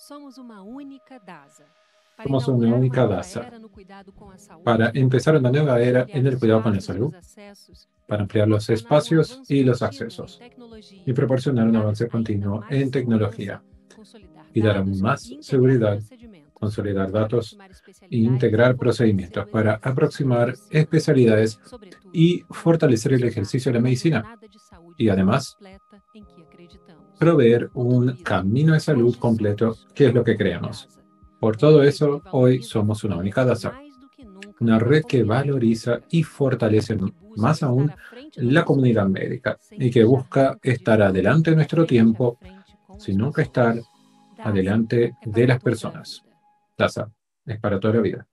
Somos uma única DASA. Somos una única DASA para empezar una nueva era en el cuidado con la salud, para ampliar los espacios y los accesos y proporcionar un avance continuo en tecnología y dar aún más seguridad, consolidar datos e integrar procedimientos para aproximar especialidades y fortalecer el ejercicio de la medicina y además proveer un camino de salud completo, que es lo que creemos. Por todo eso, hoy somos una única DASA, una red que valoriza y fortalece más aún la comunidad médica y que busca estar adelante de nuestro tiempo, sin nunca estar adelante de las personas. DASA es para toda la vida.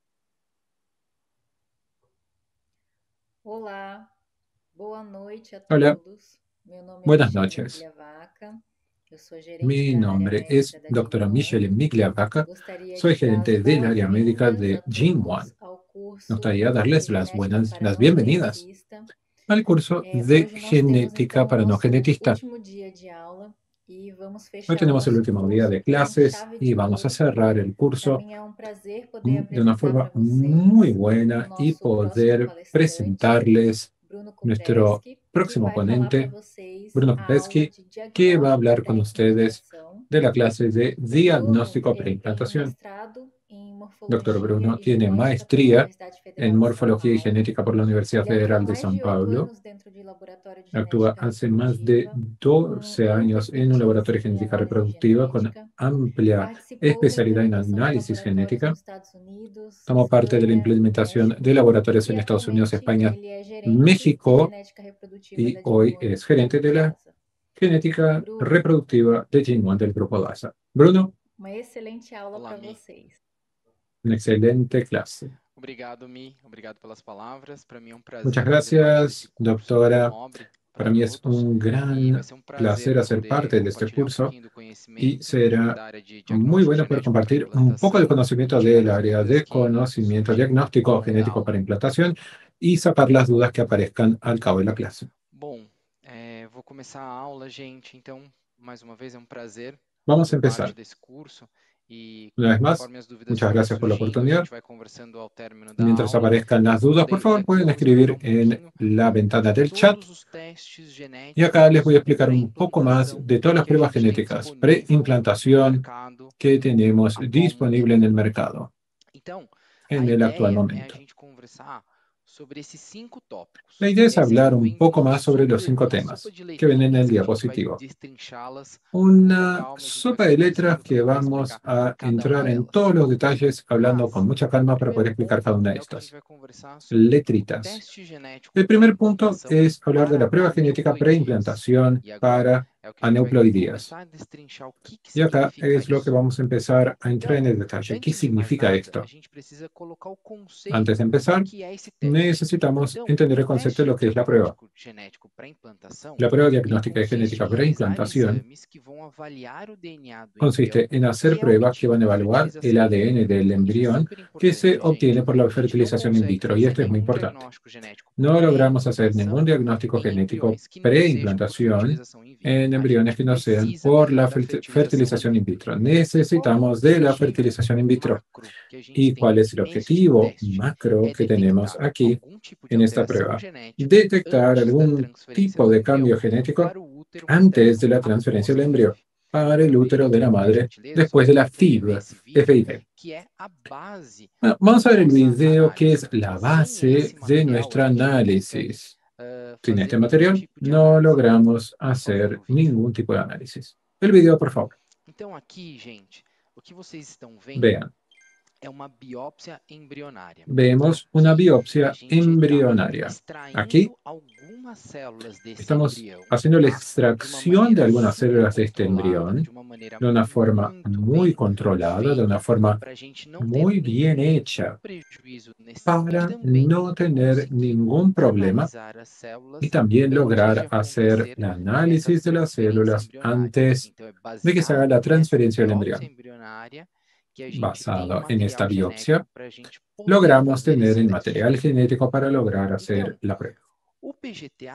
Olá, boa noite a Hola, todos. Meu nome é buenas Michele noches. Migliavacca. Eu sou gerente Mi da área nombre es médica da doctora Gym Michele One. Migliavacca. Gostaria Soy de dar as gerente del área médica boas-vindas de a Gym One. todos ao Nos curso gustaría de darles genética para las não bienvenidas geneticista. al curso de Hoje nós temos genética então o para no nosso genetista. último dia de aula e vamos Hoy fechar o tenemos el nosso último día curso de com clases chave y de vamos a ouro. cerrar el Para curso mim é um prazer poder de una apresentar forma para muy vocês o buena y nosso próximo poder palestrante, presentarles Bruno nuestro Kupreski, que próximo vai falar para ponente, vocês Bruno a aula Kupetsky, de que va a diagnóstico hablar con ustedes pré-implantação. de la clase de O Bruno, diagnóstico ele tem preimplantación. mestrado em Dr. morfologia Bruno e tiene genética pela maestría Universidade Federal en de São morfología y Paulo. genética por la Universidad Ele atua há Federal de mais São de 8 Paulo. anos dentro de laboratório de Actúa genética hace más de reprodutiva, com 12 ampla años en un laboratorio de expertise em genética análise reproductiva con genética. amplia Participou da especialidad en implementação de análisis laboratórios genética. nos Estados Unidos, Tomó parte de la Espanha, implementación México, de laboratorios e en Estados Unidos, atualmente España, ele é gerente de México genética reprodutiva y da hoy Gym One es gerente de la DASA. genética Bruno, reproductiva de Gene One del grupo DASA. Bruno, uma excelente aula Olá, para Mi. vocês. una excelente clase. Obrigado, Mi. Obrigado pelas palavras. Para mí é um prazer Muchas fazer parte gracias, desse curso doctora. nobre Para para mí es todos. un E vai gran ser um prazer placer hacer poder parte de este compartilhar curso pouquinho do y conhecimento será da área de muy diagnóstico bueno poder genético para compartir un poco de implantação conocimiento e tirar del as área dúvidas de que conocimiento surgirem diagnóstico ao longo da genético aula. para implantación y sacar las dudas que aparezcan al cabo de la clase. Bom, vou começar a aula, gente. Então, mais uma vez, é um prazer Vamos a fazer parte empezar. desse curso. E Una vez más, conforme as dúvidas muchas forem gracias por la surgindo, a oportunidad. gente vai conversando ao término da Mientras aula. aparezcan las Como dudas, por daí, favor, pueden vamos abordar escribir um en pouquinho la ventana del chat. todos os testes Y acá les genéticos voy a explicar un poco más pré-implantação de todas las que a pruebas gente tem genéticas disponível no pre-implantación mercado que tenemos atualmente. disponible en el mercado Então, en a el actual ideia é a momento. gente conversar sobre esses 5 tópicos. La idea es Esses hablar estão un vendo poco más sobre los super 5 uma temas sopa de que ven en el letrinhas que a gente vai diapositivo. destrinchá-las com muita Una calma. A gente vai sopa de letras conversando para que poder vamos explicar a cada uma entrar en delas. todos los detalles hablando con Mas, mucha o calma para poder primeiro explicar cada ponto una de é o que a gente estas vai conversar sobre letritas. teste genético El primer punto pré-implantação es hablar de la prueba para genética aneuploidias. preimplantación E agora para é o que a gente vai aneuploidías. começar a destrinchar o que Y acá significa es lo que isso. vamos a empezar a entrar Então, en el detalle. ¿Qué antes de mais significa nada, esto? a gente precisa colocar o Antes conceito de empezar, do que é esse teste. necesitamos Então, entender el o concepto de teste lo que es la prueba. diagnóstico genético pré-implantação, La prueba ele diagnóstica de consiste genética em realizar preimplantación exames que vão avaliar o DNA do embrião, consiste en hacer que é pruebas que obtido van a na evaluar el fertilização in ADN vitro. del Isso é embrión super que se importante, obtiene gente. por la A gente não fertilización in consegue vitro, y fazer esto es muy nenhum importante. diagnóstico genético No logramos hacer pré-implantação ningún diagnóstico em genético embriões que não sejam por preimplantación fertilização in vitro. en A embriones gente que no sean precisa por la da fertilização in fertilización in vitro. vitro. E qual é o Necesitamos de la objetivo fertilización in vitro. macro que a gente ¿Y tem cuál es el neste objetivo teste? macro É que tenemos detectar aquí algum tipo de en esta alteração prueba? genética Detectar antes da algún transferência tipo do de embrião cambio genético para o útero antes de materno la após transferencia a del embrión FIV. para el Vamos ver útero de então, la por madre gentileza, después de la vamos ver FIV, esse vídeo, FIV. que é a base Bueno, da vamos a ver el nossa video que análise. es la Sem base esse de material, nuestro a gente não consegue análisis. Sin fazer este nenhum material tipo de no análise. logramos Por favor, hacer o vídeo. ningún tipo de análisis. El video, por favor. Então aqui, gente, o que vocês estão vendo Vean, é uma biópsia embrionária. vemos una Aqui a biopsia gente está embrionaria. Aquí extraindo algumas células desse estamos embrião, haciendo la tá? De uma extracción de maneira algunas super células de este controlada, embrión de uma maneira de una forma muito muy bem controlada, de una feita, forma para a gente não ter muy bien nenhum hecha, prejuízo nesse e para também no tener conseguir ningún problema analisar as células y también antes de lograr hacer acontecer el essa análisis de las transferência células embrionária. antes Então é de que se haga baseado la nessa transferencia del biópsia embrión. embrionária que a gente tem o Basado en esta material biopsia, genético para a gente poder logramos fazer tener esse el teste. material genético para lograr hacer Então, la prueba. o PGTA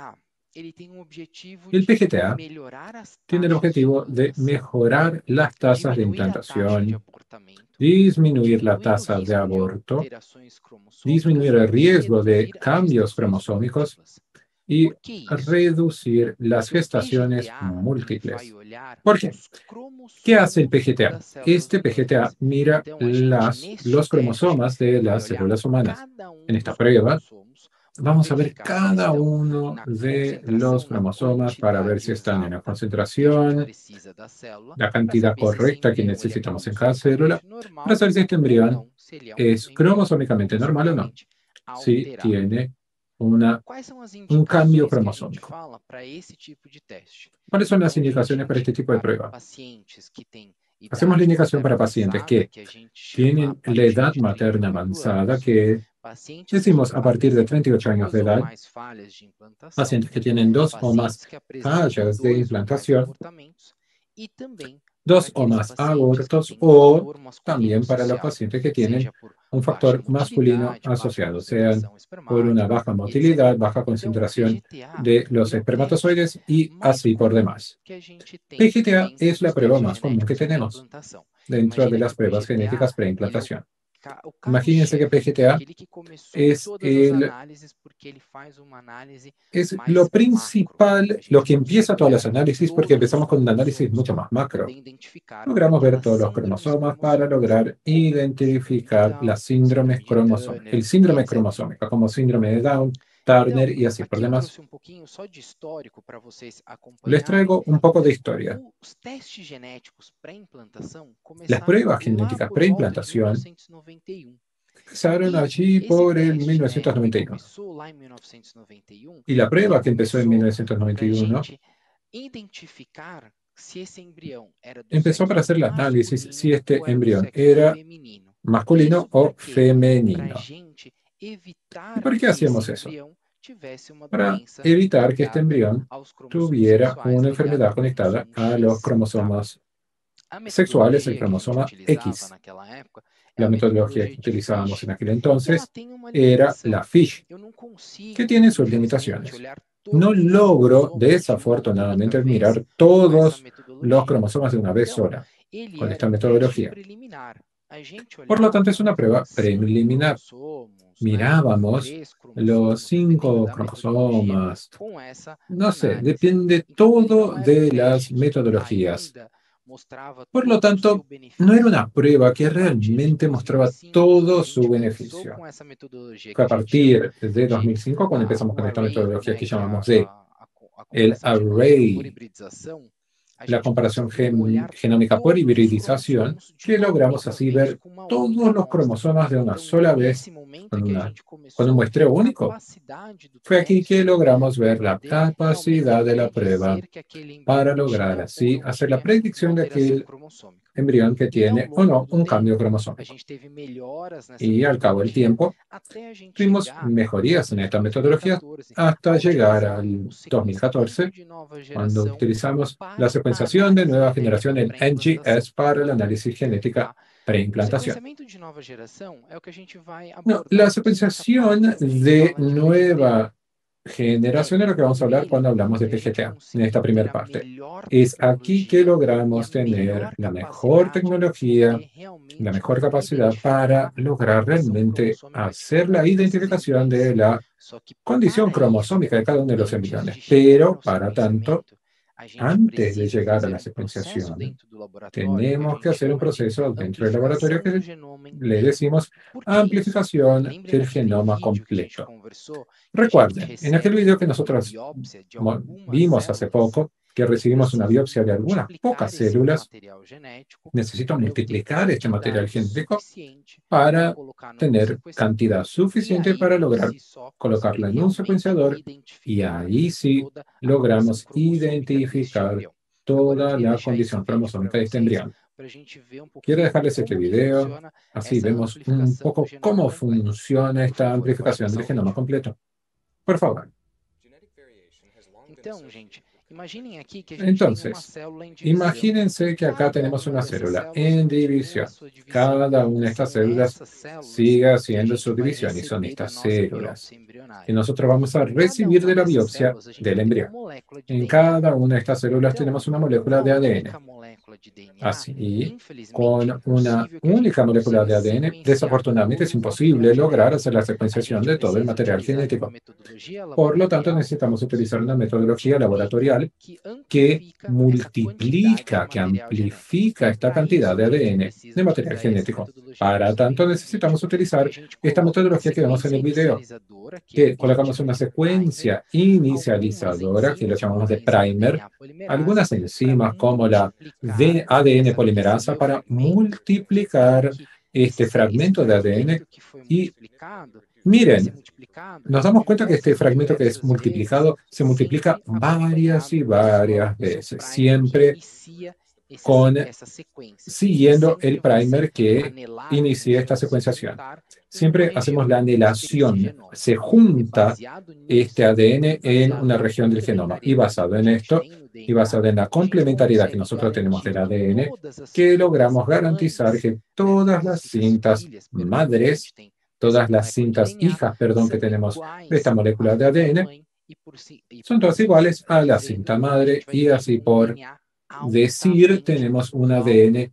El PGTA tiene el objetivo de mejorar las tasas de implantación, disminuir la tasa de aborto, disminuir el riesgo de cambios cromosómicos y reducir las gestaciones múltiples. ¿Por qué? ¿Qué hace el PGTA? Este PGTA mira los cromosomas de las células humanas. En esta prueba, vamos a ver cada uno de los cromosomas para ver si están en la concentración, la cantidad correcta que necesitamos en cada célula, para saber si este embrión es cromosómicamente normal o no, si tiene un cambio cromosómico. ¿Cuáles son las indicaciones para este tipo de prueba? Hacemos la indicación para pacientes que tienen la edad materna avanzada, que decimos a partir de 38 años de edad, pacientes que tienen 2 o más fallas de implantación, 2 o más abortos, o también para los pacientes que tienen un factor masculino asociado, sean por una baja motilidad, baja concentración de los espermatozoides y así por demás. PGTA es la prueba más común que tenemos dentro de las pruebas genéticas preimplantación. Imagínense que PGTA es lo principal, lo que empieza todos los análisis, porque empezamos con un análisis mucho más macro. Logramos ver todos los cromosomas para lograr identificar las síndromes cromosómicas, el síndrome cromosómico, como síndrome de Down, Turner y así por demás. Les traigo un poco de historia. Las pruebas genéticas preimplantación empezaron allí por el 1991. Y la prueba que empezó en 1991 empezó para hacer el análisis si este embrión era masculino o femenino. ¿Y por qué hacíamos eso? Para evitar que este embrión tuviera una enfermedad conectada a los cromosomas sexuales, el cromosoma X. La metodología que utilizábamos en aquel entonces era la FISH, que tiene sus limitaciones. No logro, desafortunadamente, mirar todos los cromosomas de una vez sola con esta metodología. Por lo tanto, es una prueba preliminar. Mirábamos los 5 cromosomas. No sé, depende todo de las metodologías. Por lo tanto, no era una prueba que realmente mostraba todo su beneficio. Fue a partir de 2005 cuando empezamos con esta metodología que llamamos de el array, la comparación genómica por hibridización, que logramos así ver todos los cromosomas de una sola vez con un muestreo único. Fue aquí que logramos ver la capacidad de la prueba para lograr así hacer la predicción de aquel embrión que tiene o no un cambio cromosómico. Y al cabo del tiempo, tuvimos mejorías en esta metodología hasta llegar al 2014, cuando utilizamos la secuenciación de nueva generación, el NGS, para el análisis genética preimplantación. No, la secuenciación de nueva generación es lo que vamos a hablar cuando hablamos de PGTA, en esta primera parte. Es aquí que logramos tener la mejor tecnología, la mejor capacidad para lograr realmente hacer la identificación de la condición cromosómica de cada uno de los embriones. Pero, para tanto, antes de llegar a la secuenciación, tenemos que hacer un proceso dentro del laboratorio que le decimos amplificación del genoma completo. Recuerden, en aquel video que nosotros vimos hace poco, que recibimos una biopsia de algunas pocas células, necesito multiplicar este material genético para tener cantidad suficiente para lograr colocarlo en un secuenciador, y ahí sí logramos identificar toda la condición cromosómica de este embrión. Quiero dejarles este video, así vemos un poco cómo funciona esta amplificación del genoma completo. Por favor. Então, gente, Entonces, imagínense que acá tenemos una célula en división. Cada una de estas células sigue haciendo su división y son estas células que nosotros vamos a recibir de la biopsia del embrión. En cada una de estas células tenemos una molécula de ADN. Así, con una única molécula de ADN, desafortunadamente es imposible lograr hacer la secuenciación de todo el material genético. Por lo tanto, necesitamos utilizar una metodología laboratorial que multiplica, que amplifica esta cantidad de ADN de material genético. Para tanto, necesitamos utilizar esta metodología que vemos en el video, que colocamos una secuencia inicializadora, que lo llamamos de primer, algunas enzimas como la ADN polimerasa para multiplicar este fragmento de ADN. Y miren, nos damos cuenta que este fragmento que es multiplicado se multiplica varias y varias veces, siempre siguiendo el primer que inicia esta secuenciación. Siempre hacemos la anelación. Se junta este ADN en una región del genoma. Y basado en esto, y basado en la complementariedad que nosotros tenemos del ADN, que logramos garantizar que todas las cintas madres, todas las cintas hijas, perdón, que tenemos de esta molécula de ADN, son todas iguales a la cinta madre y así por decir, tenemos un ADN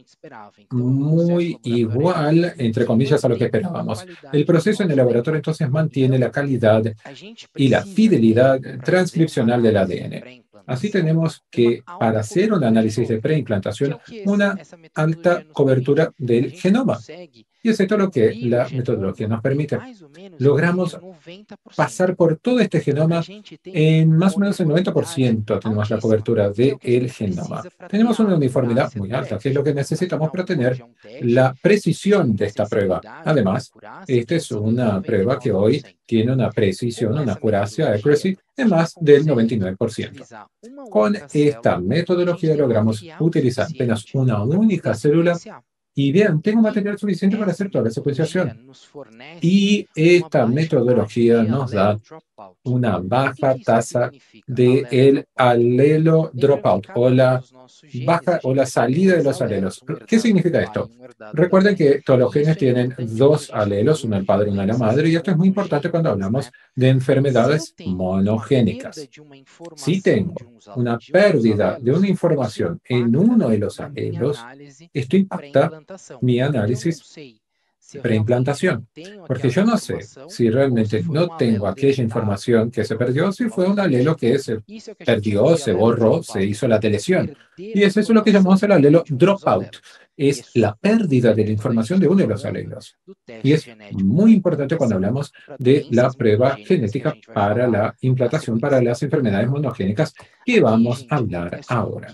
muy igual, entre comillas, a lo que esperábamos. El proceso en el laboratorio entonces mantiene la calidad y la fidelidad transcripcional del ADN. Así tenemos que, para hacer un análisis de preimplantación, una alta cobertura del genoma. Y es esto lo que la metodología nos permite. Logramos pasar por todo este genoma en más o menos el 90%. Tenemos la cobertura del genoma. Tenemos una uniformidad muy alta, que es lo que necesitamos para tener la precisión de esta prueba. Además, esta es una prueba que hoy tiene una precisión, una accuracy de más del 99%. Con esta metodología logramos utilizar apenas una única célula. Y bien, tengo material suficiente para hacer toda la secuenciación. Y esta metodología nos da una baja tasa del alelo dropout o la salida de los alelos. ¿Qué significa esto? Recuerden que todos los genes tienen dos alelos, uno el padre y uno la madre, y esto es muy importante cuando hablamos de enfermedades monogénicas. Si tengo una pérdida de una información en uno de los alelos, esto impacta mi análisis preimplantación, porque yo no sé si realmente no tengo aquella información que se perdió, si fue un alelo que se perdió, se borró, se hizo la deleción. Y es eso lo que llamamos el alelo dropout. Es la pérdida de la información de uno de los alelos. Y es muy importante cuando hablamos de la prueba genética para la implantación para las enfermedades monogénicas que vamos a hablar ahora.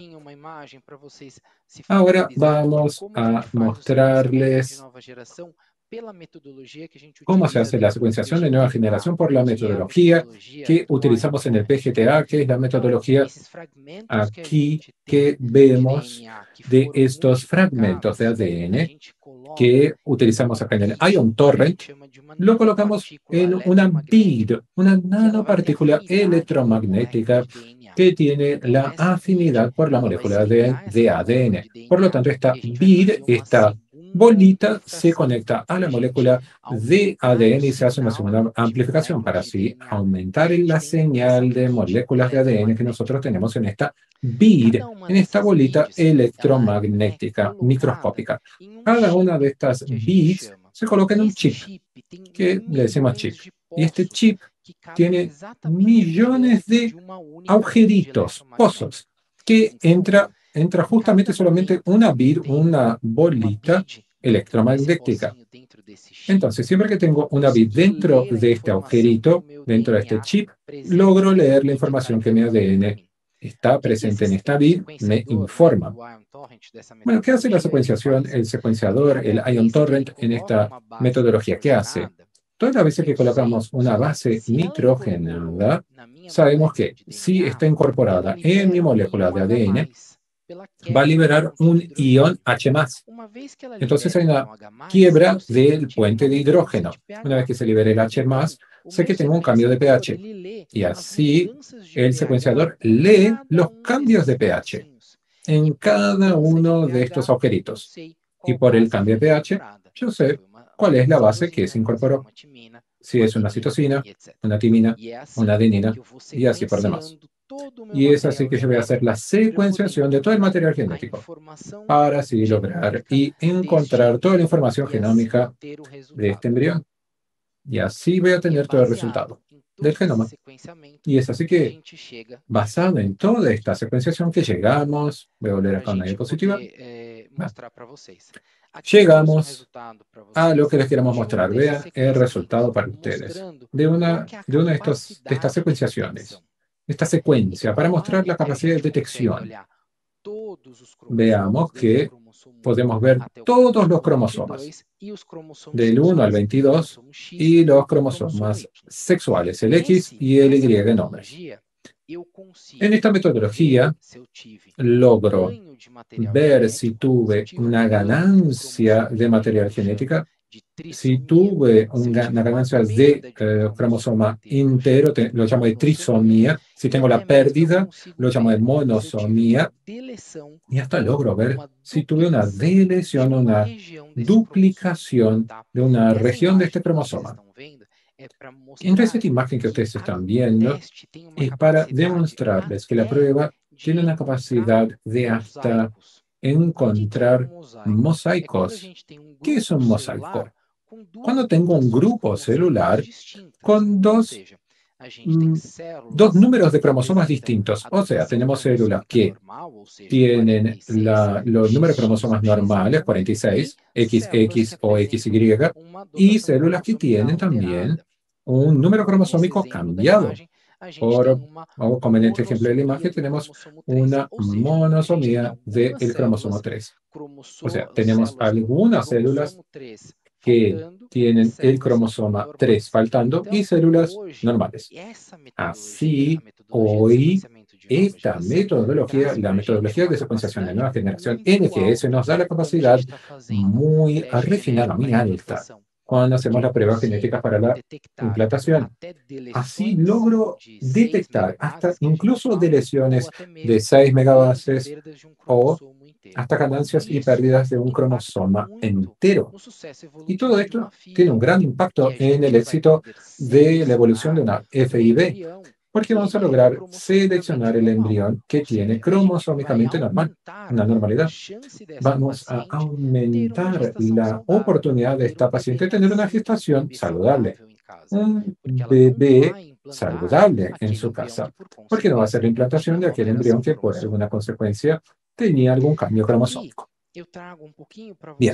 Ahora vamos a mostrarles cómo se hace la secuenciación de nueva generación por la metodología que utilizamos en el PGTA, que es la metodología aquí que vemos de estos fragmentos de ADN que utilizamos acá en el Ion Torrent. Lo colocamos en una bead, una nanopartícula electromagnética que tiene la afinidad por la molécula de ADN. Por lo tanto, esta bead, esta bolita, se conecta a la molécula de ADN y se hace una segunda amplificación para así aumentar la señal de moléculas de ADN que nosotros tenemos en esta bead, en esta bolita electromagnética microscópica. Cada una de estas beads se coloca en un chip, que le decimos chip. Y este chip tiene millones de agujeritos, pozos, que entra justamente solamente una bead, una bolita electromagnética. Entonces, siempre que tengo una bead dentro de este agujerito, dentro de este chip, logro leer la información que mi ADN está presente en esta bead, me informa. Bueno, ¿qué hace la secuenciación, el secuenciador, el Ion Torrent en esta metodología? ¿Qué hace? Todas las veces que colocamos una base nitrogenada, sabemos que si está incorporada en mi molécula de ADN, va a liberar un ion H+. Entonces hay una quiebra del puente de hidrógeno. Una vez que se libere el H+, sé que tengo un cambio de pH. Y así el secuenciador lee los cambios de pH en cada uno de estos agujeritos. Y por el cambio de pH, yo sé cuál es la base que se incorporó. Si es una citosina, una timina, una adenina, y así por demás. Y es así que yo voy a hacer la secuenciación de todo el material genético para así lograr y encontrar toda la información genómica de este embrión. Y así voy a tener todo el resultado del genoma. Y es así que, basado en toda esta secuenciación que llegamos, voy a volver acá a una diapositiva, llegamos a lo que les queremos mostrar. Vean el resultado para ustedes de una de estas secuenciaciones. Esta secuencia para mostrar la capacidad de detección. Veamos que podemos ver todos los cromosomas, del 1 al 22, y los cromosomas sexuales, el X y el Y en hombres. En esta metodología logro ver si tuve una ganancia de material genética, si tuve una ganancia de cromosoma entero, lo llamo de trisomía. Si tengo la pérdida, lo llamo de monosomía. Y hasta logro ver si tuve una deleción, una duplicación de una región de este cromosoma. Entonces, esta imagen que ustedes están viendo es para demostrarles que la prueba tiene una capacidad de hasta encontrar mosaicos. ¿Qué es un mosaico? Cuando tengo un grupo celular con dos números de cromosomas distintos, o sea, tenemos células que tienen los números de cromosomas normales, 46, XX o XY, y células que tienen también un número cromosómico cambiado. Como en este ejemplo de la imagen, tenemos una monosomía del cromosoma 3. O sea, tenemos algunas células que tienen el cromosoma 3 faltando y células normales. Así, hoy, esta metodología, la metodología de secuenciación de nueva generación NGS, nos da la capacidad muy refinada, muy alta, cuando hacemos las pruebas genéticas para la implantación. Así logro detectar hasta incluso deleciones de 6 megabases o hasta ganancias y pérdidas de un cromosoma entero. Y todo esto tiene un gran impacto en el éxito de la evolución de una FIV, porque vamos a lograr seleccionar el embrión que tiene cromosómicamente normal, una normalidad. Vamos a aumentar la oportunidad de esta paciente de tener una gestación saludable, un bebé saludable en su casa, porque no va a ser la implantación de aquel embrión que por alguna consecuencia tenía algún cambio cromosómico. Bien,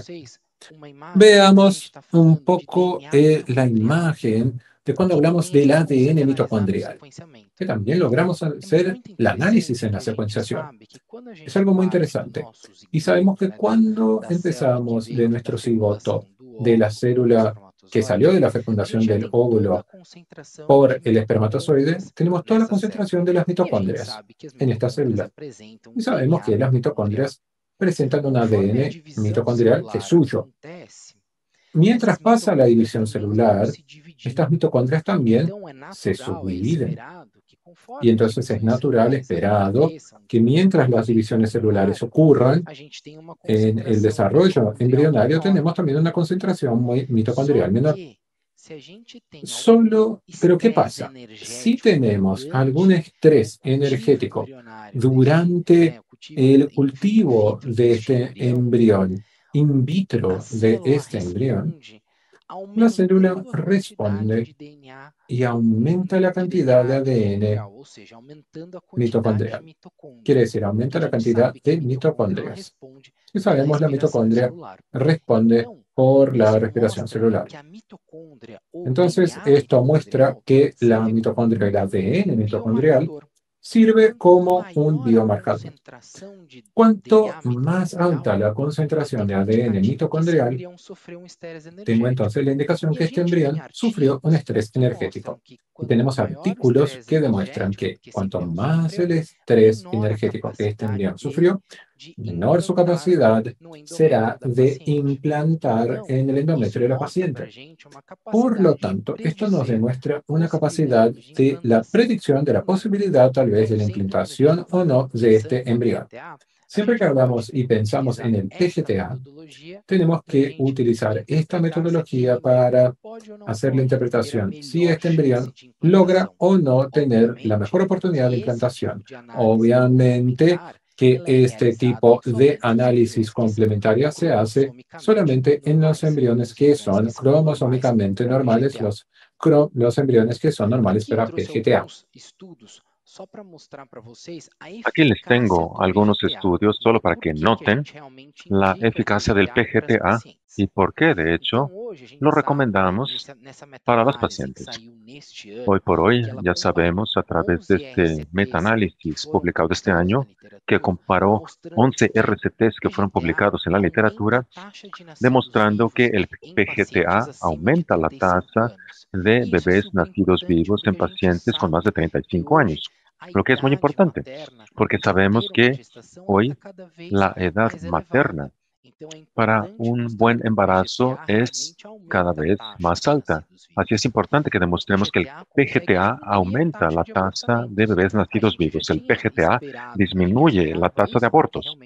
veamos un poco la imagen de cuando hablamos del ADN mitocondrial, que también logramos hacer el análisis en la secuenciación. Es algo muy interesante. Y sabemos que cuando empezamos de nuestro cigoto, de la célula que salió de la fecundación del óvulo por el espermatozoide, tenemos toda la concentración de las mitocondrias en esta célula. Y sabemos que las mitocondrias presentan un ADN mitocondrial que es suyo. Mientras pasa la división celular, estas mitocondrias también se subdividen. Y entonces es natural, esperado, que mientras las divisiones celulares ocurran, en el desarrollo embrionario tenemos también una concentración mitocondrial menor. Pero ¿qué pasa? Si tenemos algún estrés energético durante el cultivo de este embrión, in vitro de este embrión, la célula responde y aumenta la cantidad de ADN mitocondrial. Quiere decir, aumenta la cantidad de mitocondrias. Y sabemos la mitocondria responde por la respiración celular. Entonces, esto muestra que la mitocondria, el ADN mitocondrial, sirve como un biomarcador. Cuanto más alta la concentración de ADN mitocondrial, tengo entonces la indicación que este embrión sufrió un estrés energético. Y tenemos artículos que demuestran que cuanto más el estrés energético que este embrión sufrió, menor su capacidad será de implantar en el endometrio de la paciente. Por lo tanto, esto nos demuestra una capacidad de la predicción de la posibilidad tal vez de la implantación o no de este embrión. Siempre que hablamos y pensamos en el PGTA, tenemos que utilizar esta metodología para hacer la interpretación si este embrión logra o no tener la mejor oportunidad de implantación. Obviamente que este tipo de análisis complementaria se hace solamente en los embriones que son cromosómicamente normales, los embriones que son normales para PGTA. Aquí les tengo algunos estudios solo para que noten la eficacia del PGTA y por qué, de hecho, lo recomendamos para las pacientes. Hoy por hoy ya sabemos a través de este metaanálisis publicado este año que comparó 11 RCTs que fueron publicados en la literatura, demostrando que el PGTA aumenta la tasa de bebés nacidos vivos en pacientes con más de 35 años. Lo que es muy importante, porque sabemos que hoy la edad materna para un buen embarazo es cada vez más alta. Así es importante que demostremos que el PGTA aumenta la tasa de bebés nacidos vivos. El PGTA disminuye la tasa de abortos.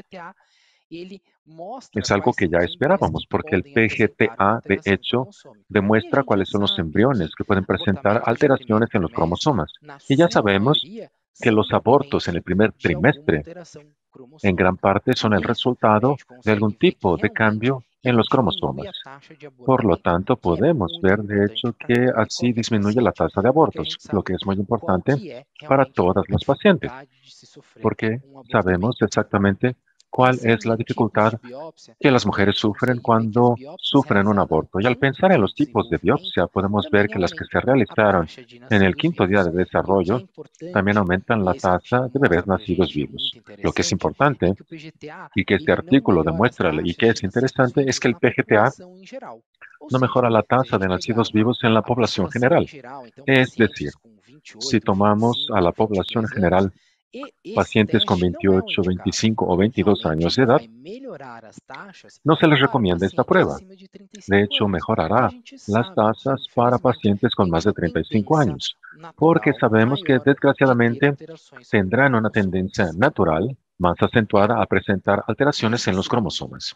Es algo que ya esperábamos, porque el PGTA, de hecho, demuestra cuáles son los embriones que pueden presentar alteraciones en los cromosomas. Y ya sabemos que los abortos en el primer trimestre, en gran parte, son el resultado de algún tipo de cambio en los cromosomas. Por lo tanto, podemos ver, de hecho, que así disminuye la tasa de abortos, lo que es muy importante para todas las pacientes, porque sabemos exactamente cuál es la dificultad que las mujeres sufren cuando sufren un aborto. Y al pensar en los tipos de biopsia, podemos ver que las que se realizaron en el 5º día de desarrollo también aumentan la tasa de bebés nacidos vivos. Lo que es importante y que este artículo demuestra y que es interesante es que el PGTA no mejora la tasa de nacidos vivos en la población general. Es decir, si tomamos a la población general pacientes con 28, 25 o 22 años de edad, no se les recomienda esta prueba. De hecho, mejorará las tasas para pacientes con más de 35 años, porque sabemos que desgraciadamente tendrán una tendencia natural más acentuada a presentar alteraciones en los cromosomas.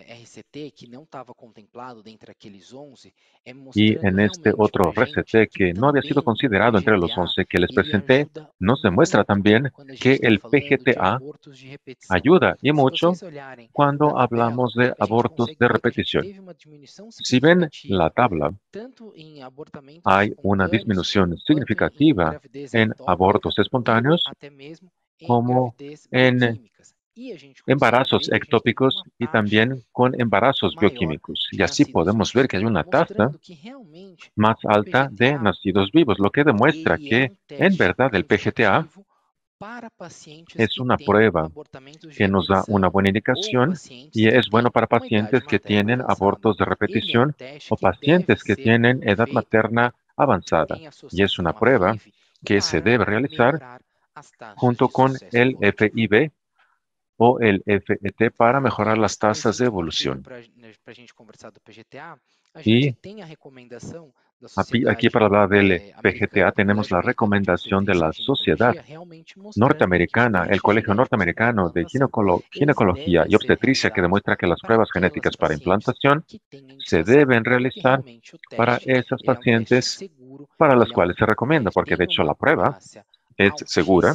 Y en este otro RCT que no había sido considerado entre los 11 que les presenté, nos demuestra también que el PGTA ayuda y mucho cuando hablamos de abortos de repetición. Si ven la tabla, hay una disminución significativa en abortos espontáneos, como en embarazos ectópicos y también con embarazos bioquímicos. Y así podemos ver que hay una tasa más alta de nacidos vivos, lo que demuestra que, en verdad, el PGTA es una prueba que nos da una buena indicación y es bueno para pacientes que tienen abortos de repetición o pacientes que tienen edad materna avanzada. Y es una prueba que se debe realizar junto con el FIB o el FET para mejorar las tasas de evolución. Y aquí para hablar del PGTA tenemos la recomendación de la Sociedad Norteamericana, el Colegio Norteamericano de Ginecología y Obstetricia, que demuestra que las pruebas genéticas para implantación se deben realizar para esas pacientes para las cuales se recomienda, porque de hecho la prueba es segura,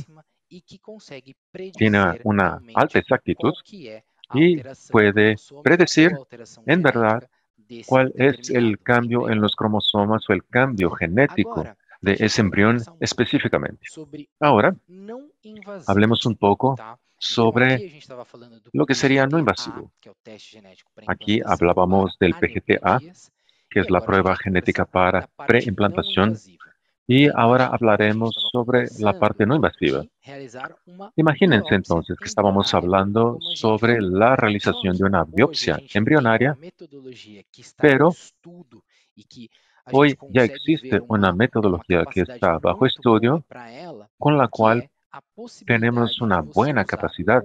tiene una alta exactitud y puede predecir, en verdad, cuál es el cambio en los cromosomas o el cambio genético de ese embrión específicamente. Ahora, hablemos un poco sobre lo que sería no invasivo. Aquí hablábamos del PGTA, que es la prueba genética para preimplantación, y ahora hablaremos sobre la parte no invasiva. Imagínense entonces que estábamos hablando sobre la realización de una biopsia embrionaria, pero Hoy ya existe una metodología que está bajo estudio con la cual tenemos una buena capacidad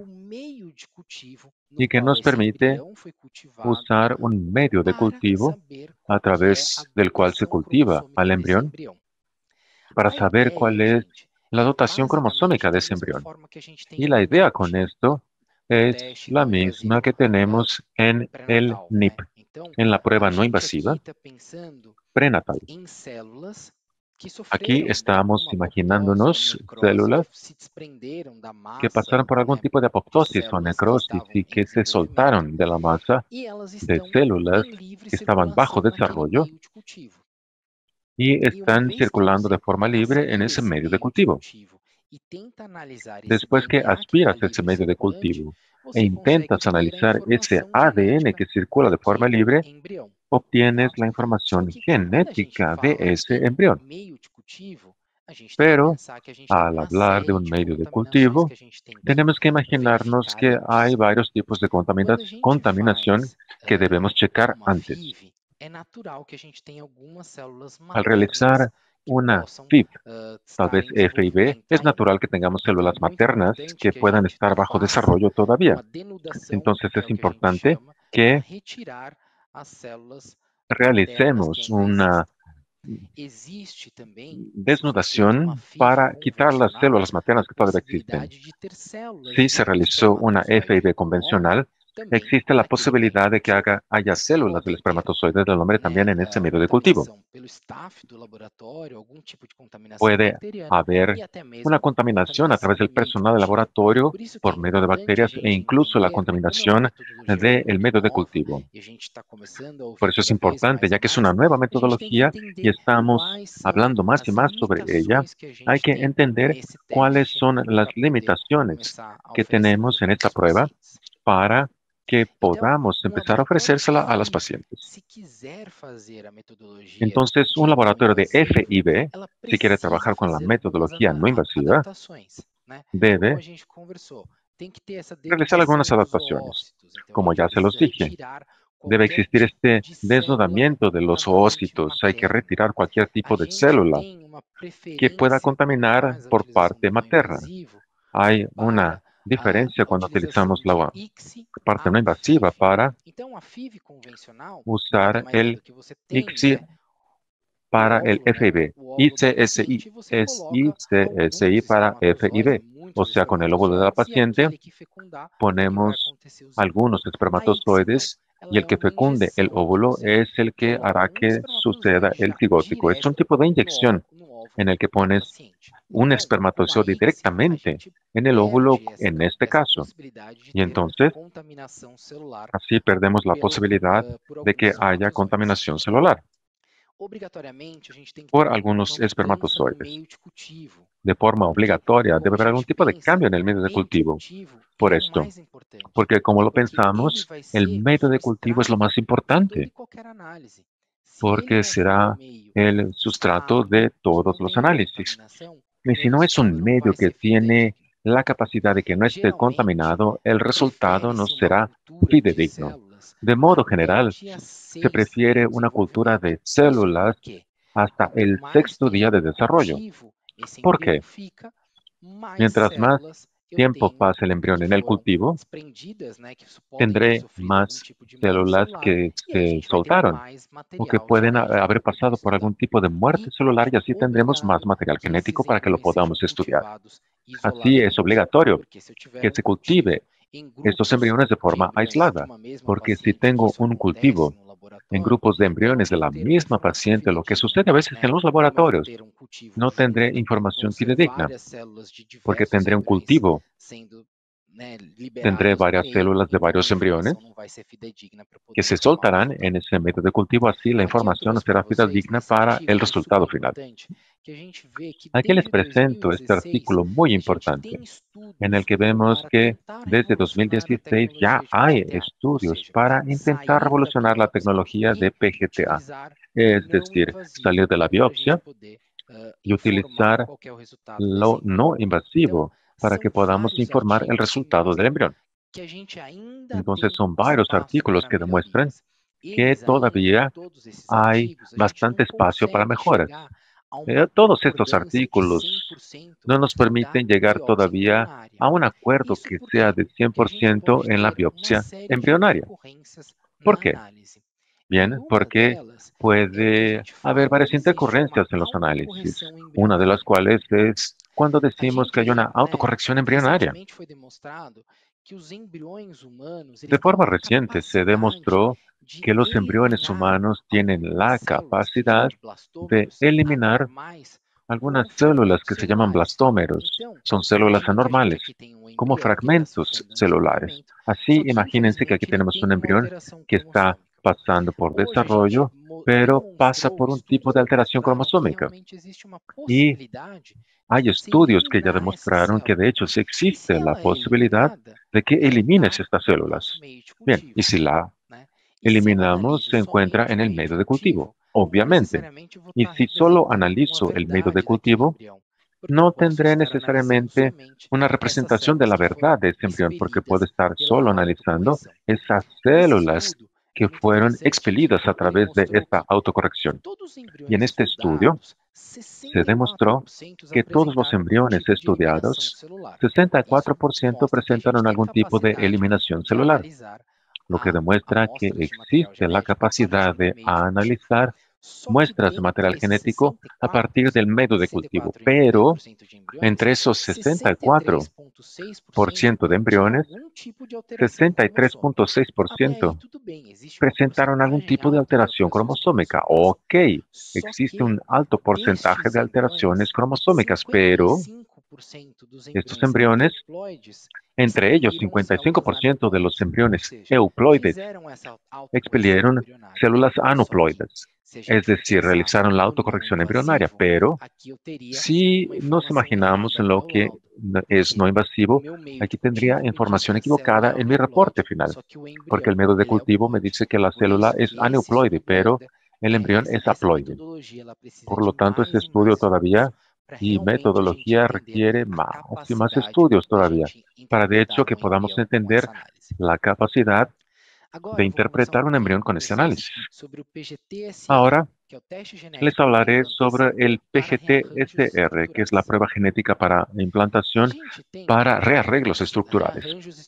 y que nos permite usar un medio de cultivo a través del cual se cultiva al embrión para saber cuál es la dotación cromosómica de ese embrión. Y la idea con esto es la misma que tenemos en el NIP, en la prueba no invasiva prenatal. Aquí estamos imaginándonos células que pasaron por algún tipo de apoptosis o necrosis y que se soltaron de la masa de células que estaban bajo desarrollo y están circulando de forma libre en ese medio de cultivo. Después que aspiras ese medio de cultivo e intentas analizar ese ADN que circula de forma libre, obtienes la información genética de ese embrión. Pero, al hablar de un medio de cultivo, tenemos que imaginarnos que hay varios tipos de contaminación que debemos checar antes. Al realizar una FIV, tal vez FIV, es natural que tengamos células maternas que puedan estar bajo desarrollo todavía. Entonces es importante que realicemos una desnudación para quitar las células maternas que todavía existen. Si se realizó una FIV convencional, existe la posibilidad de que haya células del espermatozoide del hombre también en ese medio de cultivo. Puede haber una contaminación a través del personal del laboratorio por medio de bacterias e incluso la contaminación del medio de cultivo. Por eso es importante, ya que es una nueva metodología y estamos hablando más y más sobre ella, hay que entender cuáles son las limitaciones que tenemos en esta prueba para que podamos empezar a ofrecérsela a los pacientes. Entonces, un laboratorio de FIV, si quiere trabajar con la metodología no invasiva, debe realizar algunas adaptaciones. Como ya se los dije, debe existir este desnudamiento de los oocitos. Hay que retirar cualquier tipo de célula que pueda contaminar por parte materna. Hay una diferencia cuando utilizamos la parte no invasiva para usar el ICSI para el FIV. ICSI es ICSI para FIV. O sea, con el óvulo de la paciente ponemos algunos espermatozoides y el que fecunde el óvulo es el que hará que suceda el cigótico. Es un tipo de inyección en el que pones un espermatozoide directamente en el óvulo en este caso. Y entonces, así perdemos la posibilidad de que haya contaminación celular por algunos espermatozoides. De forma obligatoria, debe haber algún tipo de cambio en el medio de cultivo. Por esto, porque como lo pensamos, el medio de cultivo es lo más importante, porque será el sustrato de todos los análisis. Y si no es un medio que tiene la capacidad de que no esté contaminado, el resultado no será fidedigno. De modo general, se prefiere una cultura de células hasta el 6º día de desarrollo. ¿Por qué? Mientras más tiempo pase el embrión en el cultivo, tendré más células que se soltaron o que pueden haber pasado por algún tipo de muerte celular y así tendremos más material genético para que lo podamos estudiar. Así es obligatorio que se cultive estos embriones de forma aislada, porque si tengo un cultivo en grupos de embriones de la misma paciente, lo que sucede a veces en los laboratorios, no tendré información fidedigna, porque tendré un cultivo, tendré varias células de varios embriones que se soltarán en ese medio de cultivo, así la información no será fidedigna para el resultado final. Aquí les presento este artículo muy importante, en el que vemos que desde 2016 ya hay estudios para intentar revolucionar la tecnología de PGTA, es decir, salir de la biopsia y utilizar lo no invasivo para que podamos informar el resultado del embrión. Entonces son varios artículos que demuestran que todavía hay bastante espacio para mejoras. Todos estos artículos no nos permiten llegar todavía a un acuerdo que sea de 100% en la biopsia embrionaria. ¿Por qué? Bien, porque puede haber varias intercorrencias en los análisis, una de las cuales es cuando decimos que hay una autocorrección embrionaria. De forma reciente se demostró que los embriones humanos tienen la capacidad de eliminar algunas células que se llaman blastómeros. Son células anormales, como fragmentos celulares. Así, imagínense que aquí tenemos un embrión que está pasando por desarrollo, pero pasa por un tipo de alteración cromosómica. Y hay estudios que ya demostraron que de hecho sí existe la posibilidad de que elimines estas células. Bien, y si la eliminamos, se encuentra en el medio de cultivo, obviamente. Y si solo analizo el medio de cultivo, no tendré necesariamente una representación de la verdad de este embrión, porque puedo estar solo analizando esas células que fueron expelidas a través de esta autocorrección. Y en este estudio se demostró que todos los embriones estudiados, 64% presentaron algún tipo de eliminación celular, lo que demuestra que existe la capacidad de analizar muestras de material genético a partir del medio de cultivo, pero entre esos 64% de embriones, 63.6% presentaron algún tipo de alteración cromosómica. Ok, existe un alto porcentaje de alteraciones cromosómicas, pero estos embriones, entre ellos 55% de los embriones euploides, expelieron células aneuploides, es decir, realizaron la autocorrección embrionaria, pero si nos imaginamos en lo que es no invasivo, aquí tendría información equivocada en mi reporte final, porque el medio de cultivo me dice que la célula es aneuploide, pero el embrión es haploide. Por lo tanto, este estudio todavía y metodología requiere más y más estudios todavía, para de hecho que podamos entender la capacidad de interpretar un embrión con este análisis. Ahora les hablaré sobre el PGT-SR, que es la prueba genética para implantación para rearreglos estructurales.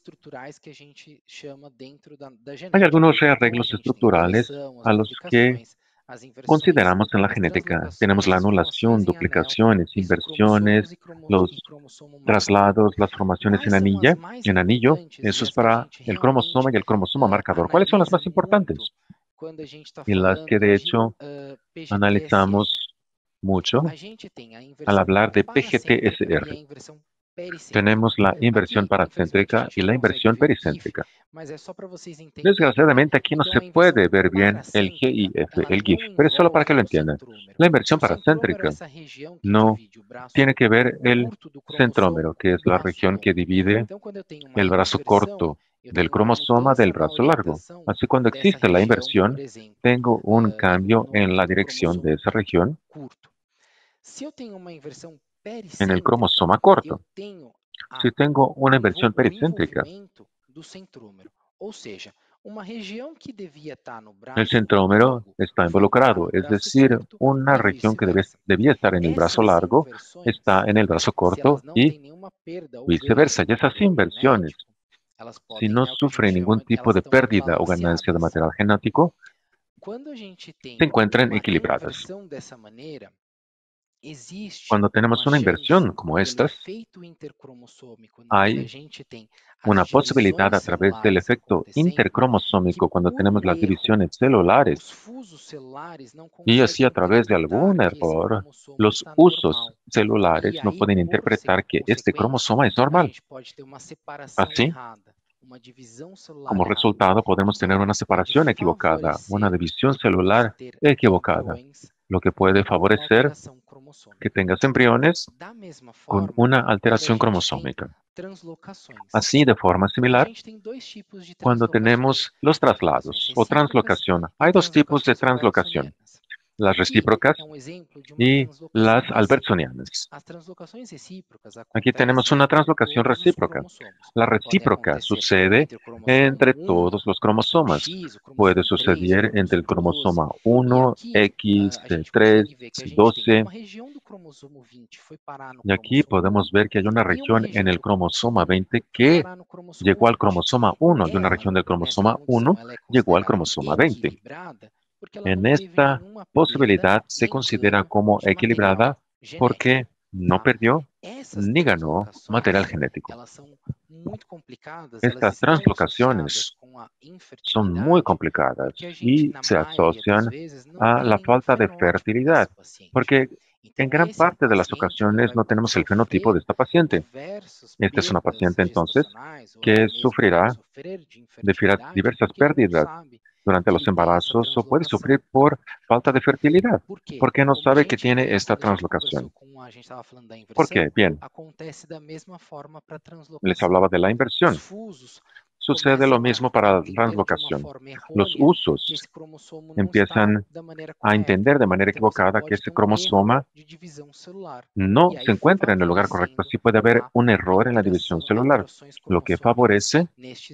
Hay algunos rearreglos estructurales a los que consideramos en la genética. Tenemos la anulación, duplicaciones, inversiones, los traslados, las formaciones en anillo. Eso es para el cromosoma y el cromosoma marcador. ¿Cuáles son las más importantes? Y las que de hecho analizamos mucho al hablar de PGT-SR. Tenemos la inversión paracéntrica y la inversión pericéntrica. Desgraciadamente aquí no se puede ver bien el GIF, el GIF, pero es solo para que lo entiendan. La inversión paracéntrica no tiene que ver el centrómero, que es la región que divide el brazo corto del cromosoma del brazo largo. Así, cuando existe la inversión, tengo un cambio en la dirección de esa región en el cromosoma corto. Si tengo una inversión pericéntrica, el centrómero está involucrado, es decir, una región que debía estar en el brazo largo está en el brazo corto y viceversa. Y esas inversiones, si no sufren ningún tipo de pérdida o ganancia de material genético, se encuentran equilibradas. Cuando tenemos una inversión como estas, hay una posibilidad a través del efecto intercromosómico cuando tenemos las divisiones celulares y así a través de algún error, los usos celulares no pueden interpretar que este cromosoma es normal. Así, como resultado, podemos tener una separación equivocada, una división celular equivocada, lo que puede favorecer que tengas embriones con una alteración cromosómica. Así, de forma similar, cuando tenemos los traslados o translocación, hay dos tipos de translocación. las recíprocas y las albertsonianas. Aquí tenemos una translocación recíproca. La recíproca sucede entre todos los cromosomas. Puede suceder entre el cromosoma 1, X, 3, 12. Y aquí podemos ver que hay una región en el cromosoma 20 que llegó al cromosoma 1 y una región del cromosoma 1 llegó al cromosoma 20. En esta posibilidad se considera como equilibrada porque no perdió ni ganó material genético. Estas translocaciones son muy complicadas y se asocian a la falta de fertilidad, porque en gran parte de las ocasiones no tenemos el fenotipo de esta paciente. Esta es una paciente entonces que sufrirá de diversas pérdidas durante los embarazos o puede sufrir por falta de fertilidad, porque no sabe que tiene esta translocación. ¿Por qué? Bien, les hablaba de la inversión. Sucede lo mismo para la translocación. Los usos empiezan a entender de manera equivocada que ese cromosoma no se encuentra en el lugar correcto. Así puede haber un error en la división celular, lo que favorece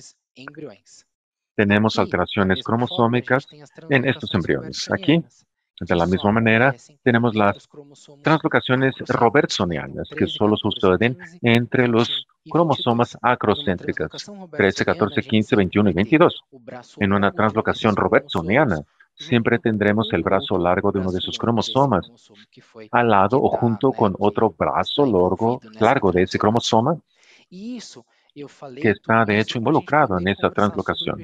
tenemos alteraciones cromosómicas en estos embriones. Aquí, de la misma manera, tenemos las translocaciones robertsonianas, que solo suceden entre los cromosomas acrocéntricas, 13, 14, 15, 21 y 22. En una translocación robertsoniana, siempre tendremos el brazo largo de uno de sus cromosomas al lado o junto con otro brazo largo de ese cromosoma que está de hecho involucrado en esa translocación.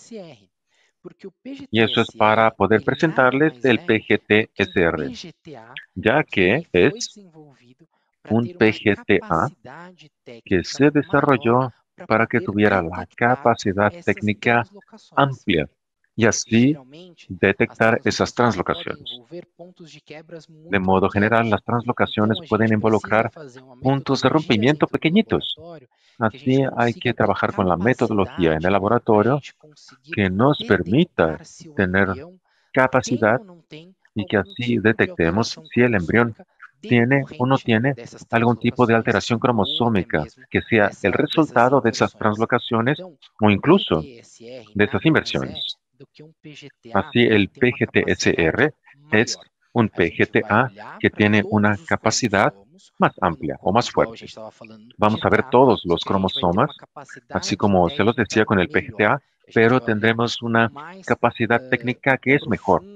Y eso es para poder presentarles el PGT-SR, ya que es un PGTA que se desarrolló para que tuviera la capacidad técnica amplia y así detectar esas translocaciones. De modo general, las translocaciones pueden involucrar puntos de rompimiento pequeñitos. Así hay que trabajar con la metodología en el laboratorio que nos permita tener capacidad y que así detectemos si el embrión tiene o no tiene algún tipo de alteración cromosómica que sea el resultado de esas translocaciones o incluso de esas inversiones. Así, el PGT-SR es un PGTA que tiene una capacidad más amplia o más fuerte. Vamos a ver todos los cromosomas, así como se los decía con el PGTA, pero tendremos una capacidad técnica que es mejor.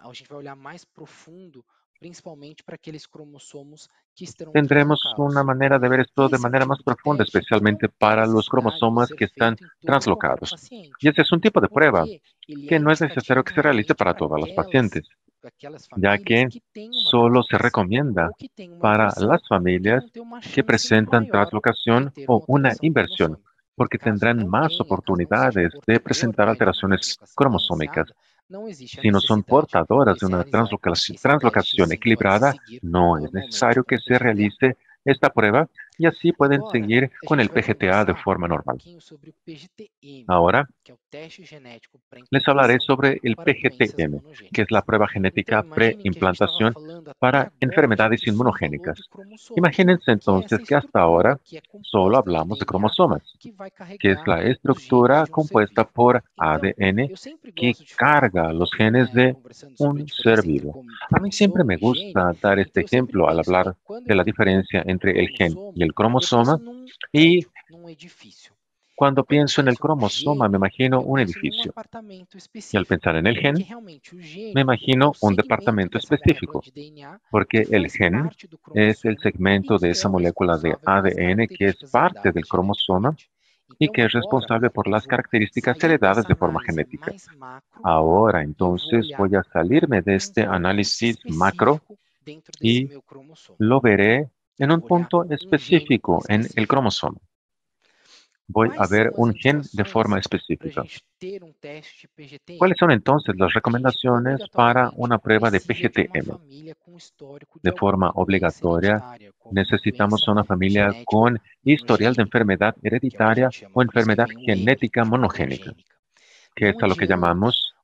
Tendremos una manera de ver esto de manera más profunda, especialmente para los cromosomas que están translocados. Y este es un tipo de prueba que no es necesario que se realice para todas las pacientes, ya que solo se recomienda para las familias que presentan translocación o una inversión, porque tendrán más oportunidades de presentar alteraciones cromosómicas. Si no son portadoras de una translocación equilibrada, no es necesario que se realice esta prueba y así pueden seguir con el PGTA de forma normal. Ahora, les hablaré sobre el PGT-M, que es la prueba genética preimplantación para enfermedades inmunogénicas. Imagínense entonces que hasta ahora solo hablamos de cromosomas, que es la estructura compuesta por ADN que carga los genes de un ser vivo. A mí siempre me gusta dar este ejemplo al hablar de la diferencia entre el gen y el cromosoma, y cuando pienso en el cromosoma me imagino un edificio, y al pensar en el gen me imagino un departamento específico, porque el gen es el segmento de esa molécula de ADN que es parte del cromosoma y que es responsable por las características heredadas de forma genética. Ahora, entonces, voy a salirme de este análisis macro y lo veré en un punto específico en el cromosoma. Voy a ver un gen de forma específica. ¿Cuáles son entonces las recomendaciones para una prueba de PGT-M? De forma obligatoria, necesitamos una familia con historial de enfermedad hereditaria o enfermedad genética monogénica, que es a lo que llamamos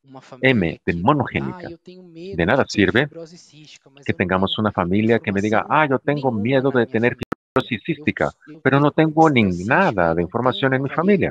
M de monogénica. De nada sirve que tengamos una familia que me diga, yo tengo miedo de tener fibrosis cística, pero no tengo nada de información en mi familia.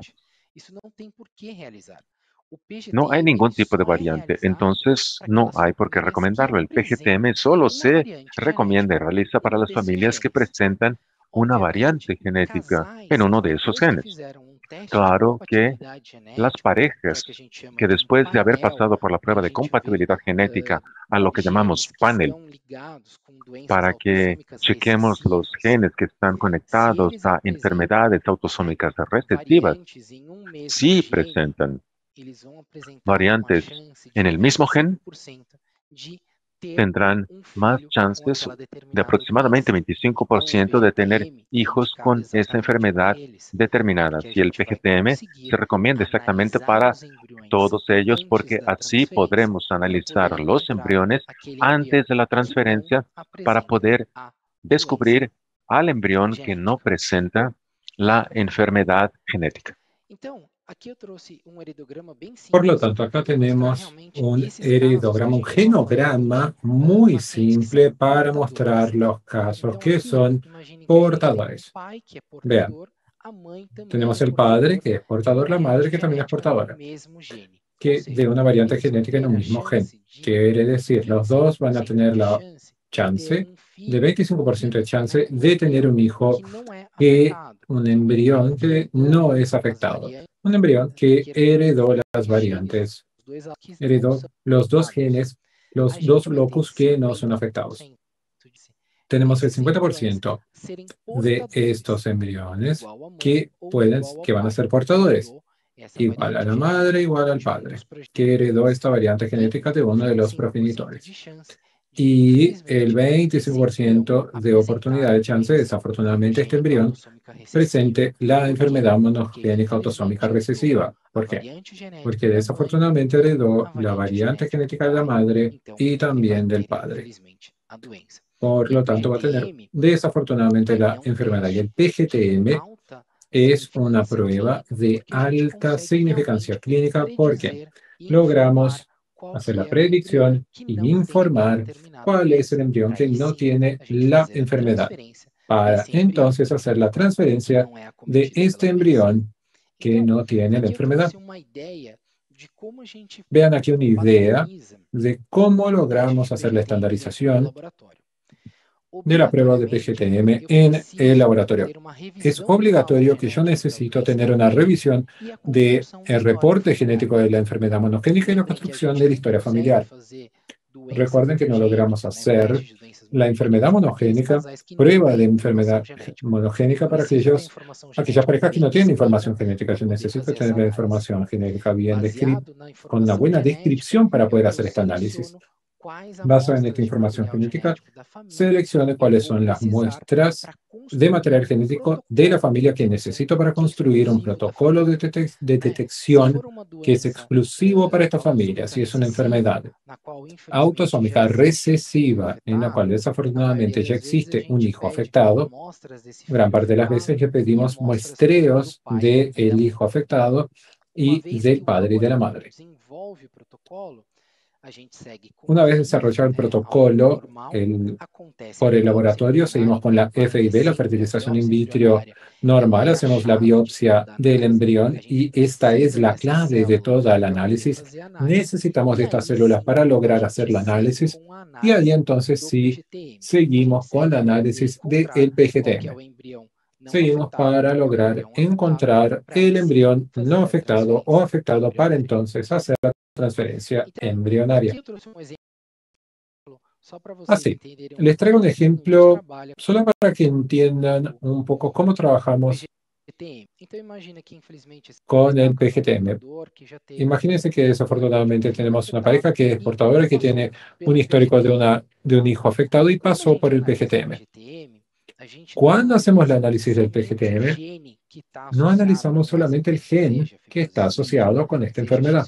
No hay ningún tipo de variante, entonces no hay por qué recomendarlo. El PGTM solo se recomienda y realiza para las familias que presentan una variante genética en uno de esos genes. Claro que las parejas que después de haber pasado por la prueba de compatibilidad genética a lo que llamamos panel, para que chequemos los genes que están conectados a enfermedades autosómicas recesivas, si presentan variantes en el mismo gen, tendrán más chances de aproximadamente 25% de tener hijos con esa enfermedad determinada. Si el PGTM se recomienda exactamente para todos ellos, porque así podremos analizar los embriones antes de la transferencia para poder descubrir al embrión que no presenta la enfermedad genética. Por lo tanto, acá tenemos un heredograma, un genograma muy simple para mostrar los casos que son portadores. Vean, tenemos el padre que es portador, la madre que también es portadora, que de una variante genética en un mismo gen. Quiere decir, los dos van a tener la chance de 25% de chance de tener un hijo que un embrión que no es afectado. Un embrión que heredó las variantes, heredó los dos genes, los dos locus que no son afectados. Tenemos el 50% de estos embriones que van a ser portadores, igual a la madre, igual al padre, que heredó esta variante genética de uno de los progenitores. Y el 25% de oportunidad de chance, desafortunadamente, este embrión presente la enfermedad monogénica autosómica recesiva. ¿Por qué? Porque desafortunadamente heredó la variante genética de la madre y también del padre. Por lo tanto, va a tener desafortunadamente la enfermedad. Y el PGTM es una prueba de alta significancia clínica porque logramos hacer la predicción y informar cuál es el embrión que no tiene la enfermedad, para entonces hacer la transferencia de este embrión que no tiene la enfermedad. Vean aquí una idea de cómo logramos hacer la estandarización de la prueba de PGTM en el laboratorio. Es obligatorio que yo necesito tener una revisión del reporte genético de la enfermedad monogénica y la construcción de la historia familiar. Recuerden que no logramos hacer la enfermedad monogénica, prueba de enfermedad monogénica para aquellas parejas que no tienen información genética. Yo necesito tener la información genética bien descrita, con una buena descripción para poder hacer este análisis. Basado en esta información genética, seleccione cuáles son las muestras de material genético de la familia que necesito para construir un protocolo de detección que es exclusivo para esta familia. Si es una enfermedad autosómica recesiva en la cual desafortunadamente ya existe un hijo afectado, gran parte de las veces le pedimos muestreos del hijo afectado y del padre y de la madre. Una vez desarrollado el protocolo por el laboratorio, seguimos con la FIV, la fertilización in vitro normal, hacemos la biopsia del embrión y esta es la clave de todo el análisis. Necesitamos de estas células para lograr hacer el análisis y ahí entonces sí seguimos con el análisis del PGTM. Seguimos para lograr encontrar el embrión no afectado o afectado para entonces hacer la transferencia embrionaria. Así, les traigo un ejemplo solo para que entiendan un poco cómo trabajamos con el PGTM. Imagínense que desafortunadamente tenemos una pareja que es portadora que tiene un histórico de un hijo afectado y pasó por el PGTM. Cuando hacemos el análisis del PGTM, no analizamos solamente el gen que está asociado con esta enfermedad,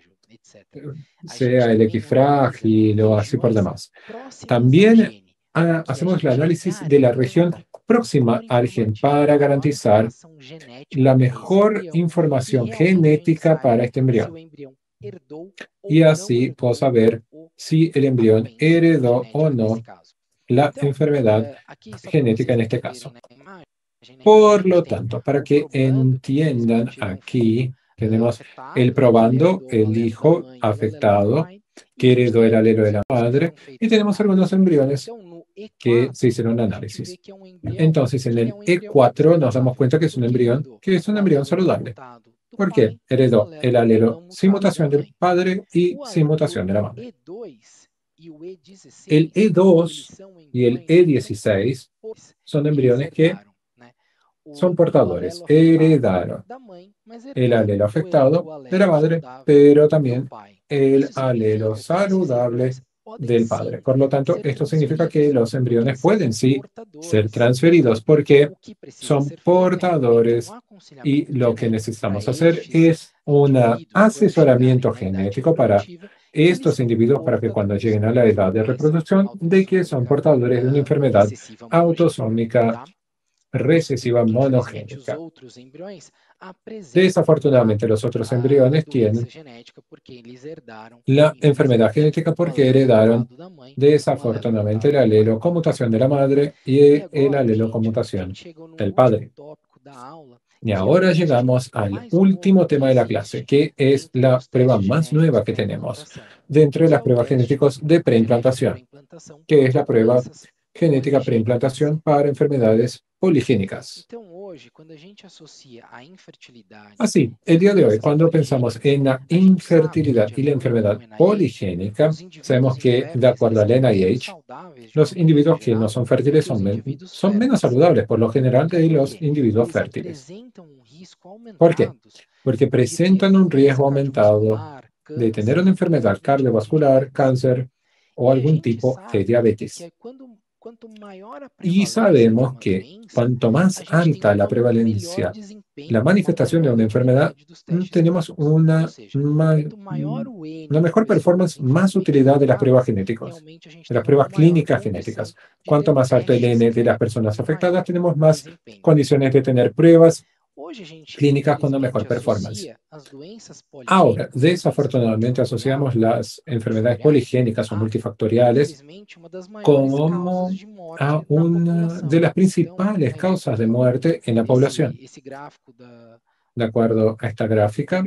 sea el X frágil o así por demás. También hacemos el análisis de la región próxima al gen para garantizar la mejor información genética para este embrión. y así puedo saber si el embrión heredó o no la enfermedad genética en este caso. Por lo tanto, para que entiendan, aquí tenemos el probando, el hijo afectado, que heredó el alelo de la madre, y tenemos algunos embriones que se hicieron análisis. Entonces, en el E4 nos damos cuenta que es un embrión saludable. ¿Por qué? Heredó el alelo sin mutación del padre y sin mutación de la madre. El E2 y el E16 son embriones que son portadores, heredaron el alelo afectado de la madre, pero también el alelo saludable del padre. Por lo tanto, esto significa que los embriones pueden sí ser transferidos porque son portadores y lo que necesitamos hacer es un asesoramiento genético para estos individuos para que cuando lleguen a la edad de reproducción de que son portadores de una enfermedad autosómica recesiva monogénica. Desafortunadamente, los otros embriones tienen la enfermedad genética porque heredaron desafortunadamente el alelo con mutación de la madre y el alelo con mutación del padre. Y ahora llegamos al último tema de la clase, que es la prueba más nueva que tenemos dentro de las pruebas genéticas de preimplantación, que es la prueba genética preimplantación para enfermedades poligénicas. Así, el día de hoy, cuando pensamos en la infertilidad y la enfermedad poligénica, sabemos que, de acuerdo al NIH, los individuos que no son fértiles son menos saludables por lo general de los individuos fértiles. ¿Por qué? Porque presentan un riesgo aumentado de tener una enfermedad cardiovascular, cáncer o algún tipo de diabetes. Y sabemos que cuanto más alta la prevalencia, la manifestación de una enfermedad, tenemos una mejor performance, más utilidad de las pruebas genéticas, de las pruebas clínicas genéticas. Cuanto más alto el N de las personas afectadas, tenemos más condiciones de tener pruebas clínicas con una mejor performance. Ahora, desafortunadamente asociamos las enfermedades poligénicas o multifactoriales como a una de las principales causas de muerte en la población. De acuerdo a esta gráfica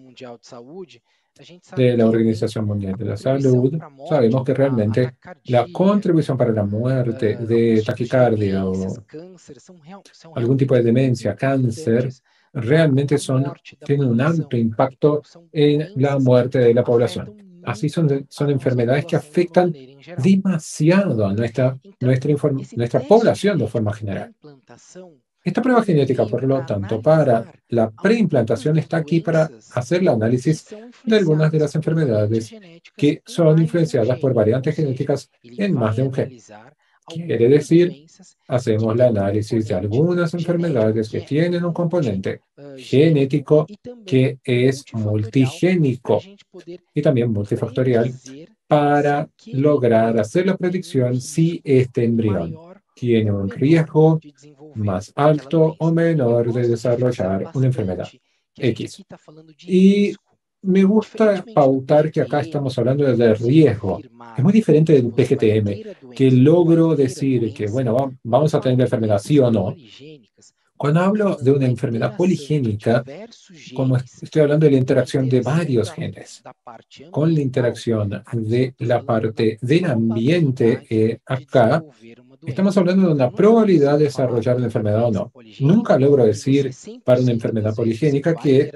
de la Organización Mundial de la Salud, sabemos que realmente la contribución para la muerte de taquicardia o algún tipo de demencia, cáncer, realmente tienen un alto impacto en la muerte de la población. Así son enfermedades que afectan demasiado a nuestra población de forma general. Esta prueba genética, por lo tanto, para la preimplantación está aquí para hacer el análisis de algunas de las enfermedades que son influenciadas por variantes genéticas en más de un gen. Quiere decir, hacemos el análisis de algunas enfermedades que tienen un componente genético que es multigénico y también multifactorial para lograr hacer la predicción si este embrión tiene un riesgo más alto o menor de desarrollar una enfermedad X. Y me gusta pautar que acá estamos hablando de riesgo. Es muy diferente del PGTM, que logro decir que, bueno, vamos a tener la enfermedad sí o no. Cuando hablo de una enfermedad poligénica, como estoy hablando de la interacción de varios genes, con la interacción de la parte del ambiente acá, estamos hablando de una probabilidad de desarrollar una enfermedad o no. Nunca logro decir para una enfermedad poligénica que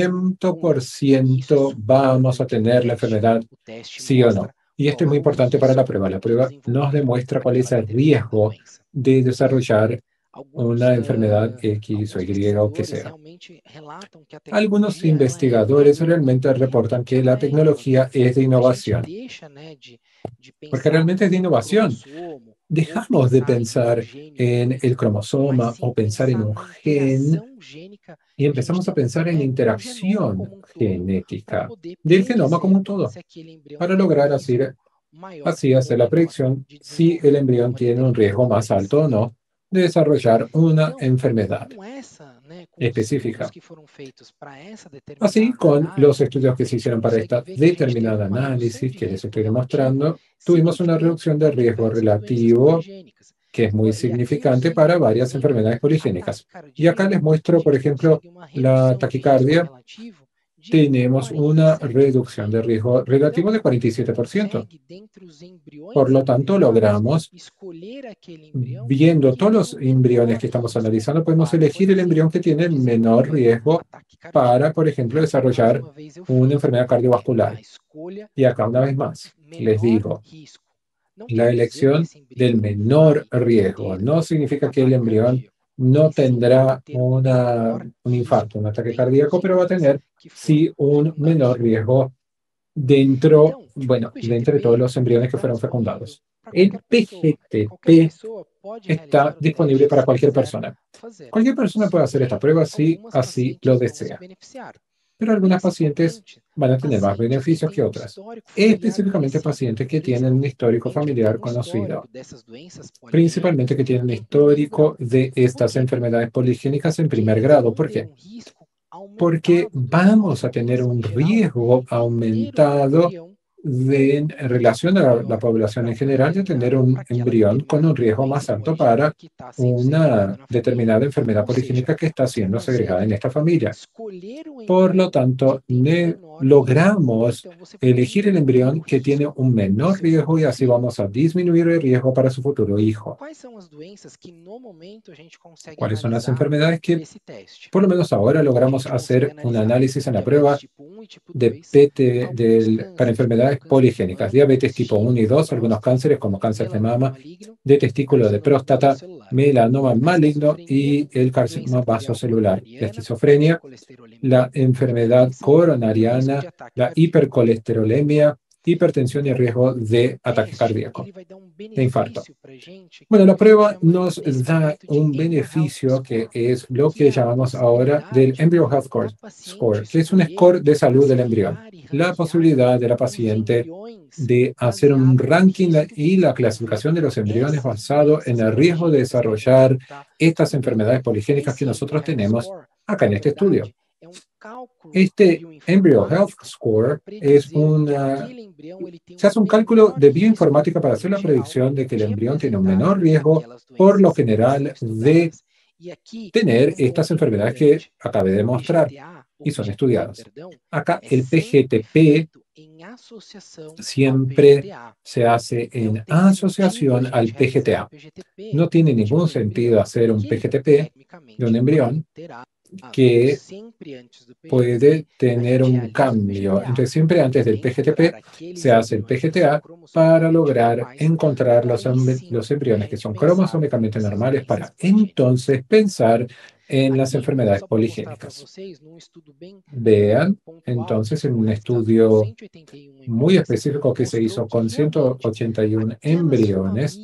100% vamos a tener la enfermedad sí o no. Y esto es muy importante para la prueba. La prueba nos demuestra cuál es el riesgo de desarrollar una enfermedad X o Y o que sea. Algunos investigadores realmente reportan que la tecnología es de innovación, porque realmente es de innovación. Dejamos de pensar en el cromosoma o pensar en un gen y empezamos a pensar en la interacción genética del genoma como un todo para lograr así hacer la predicción si el embrión tiene un riesgo más alto o no de desarrollar una enfermedad. específica. Así, con los estudios que se hicieron para esta determinada análisis que les estoy demostrando, tuvimos una reducción de riesgo relativo que es muy significante para varias enfermedades poligénicas. Y acá les muestro, por ejemplo, la taquicardia. Tenemos una reducción de riesgo relativo de 47%. Por lo tanto, logramos, viendo todos los embriones que estamos analizando, podemos elegir el embrión que tiene el menor riesgo para, por ejemplo, desarrollar una enfermedad cardiovascular. Y acá, una vez más, les digo, la elección del menor riesgo no significa que el embrión no tendrá un infarto, un ataque cardíaco, pero va a tener, sí, un menor riesgo dentro, bueno, de entre todos los embriones que fueron fecundados. El PGTP está disponible para cualquier persona. Cualquier persona puede hacer esta prueba si así lo desea. Pero algunas pacientes van a tener más beneficios que otras, específicamente pacientes que tienen un histórico familiar conocido, principalmente que tienen un histórico de estas enfermedades poligénicas en primer grado. ¿Por qué? Porque vamos a tener un riesgo aumentado en relación a la población en general de tener un embrión con un riesgo más alto para una determinada enfermedad poligénica que está siendo segregada en esta familia. Por lo tanto, logramos elegir el embrión que tiene un menor riesgo y así vamos a disminuir el riesgo para su futuro hijo. ¿Cuáles son las enfermedades que, por lo menos ahora, logramos hacer un análisis en la prueba de PT para enfermedades poligénicas? Diabetes tipo 1 y 2, algunos cánceres como cáncer de mama, de testículo, de próstata, melanoma maligno y el carcinoma vasocelular, la esquizofrenia, la enfermedad coronariana, la hipercolesterolemia, hipertensión y riesgo de ataque cardíaco, de infarto. Bueno, la prueba nos da un beneficio que es lo que llamamos ahora del Embryo Health Score, que es un score de salud del embrión. La posibilidad de la paciente de hacer un ranking y la clasificación de los embriones basado en el riesgo de desarrollar estas enfermedades poligénicas que nosotros tenemos acá en este estudio. Este Embryo Health Score se hace un cálculo de bioinformática para hacer la predicción de que el embrión tiene un menor riesgo, por lo general, de tener estas enfermedades que acabé de mostrar y son estudiadas. Acá el PGTP siempre se hace en asociación al PGTA. No tiene ningún sentido hacer un PGTP de un embrión que puede tener un cambio. Entonces, siempre antes del PGTP se hace el PGTA para lograr encontrar los embriones que son cromosómicamente normales para entonces pensar en las enfermedades poligénicas. Vean, entonces, en un estudio muy específico que se hizo con 181 embriones,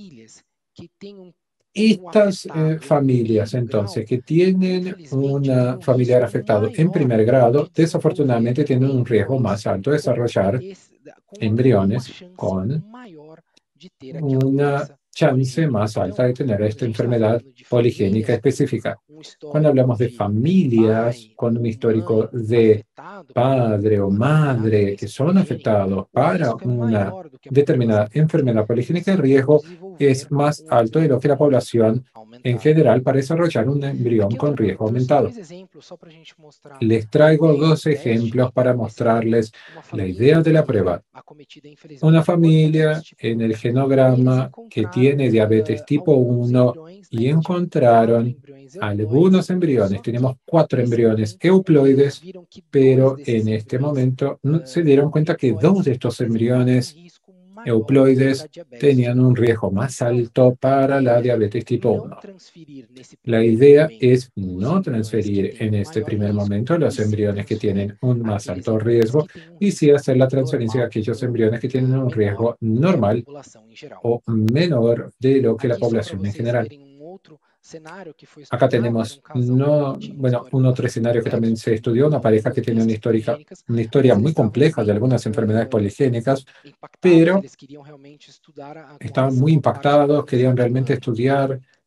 estas familias, entonces, que tienen un familiar afectado en primer grado, desafortunadamente tienen un riesgo más alto de desarrollar embriones con una chance más alta de tener esta enfermedad poligénica específica. Cuando hablamos de familias con un histórico de padre o madre que son afectados para una determinada enfermedad poligénica, el riesgo es más alto de lo que la población en general para desarrollar un embrión con riesgo aumentado. Les traigo dos ejemplos para mostrarles la idea de la prueba. Una familia en el genograma que tiene diabetes tipo 1 y encontraron algunos embriones. Tenemos 4 embriones euploides, pero en este momento se dieron cuenta que 2 de estos embriones euploides tenían un riesgo más alto para la diabetes tipo 1. La idea es no transferir en este primer momento los embriones que tienen un más alto riesgo y sí hacer la transferencia de aquellos embriones que tienen un riesgo normal o menor de lo que la población en general. Acá tenemos un otro escenario que también se estudió, una pareja que tiene una historia muy compleja de algunas enfermedades poligénicas, pero estaban muy impactados, querían realmente estudiar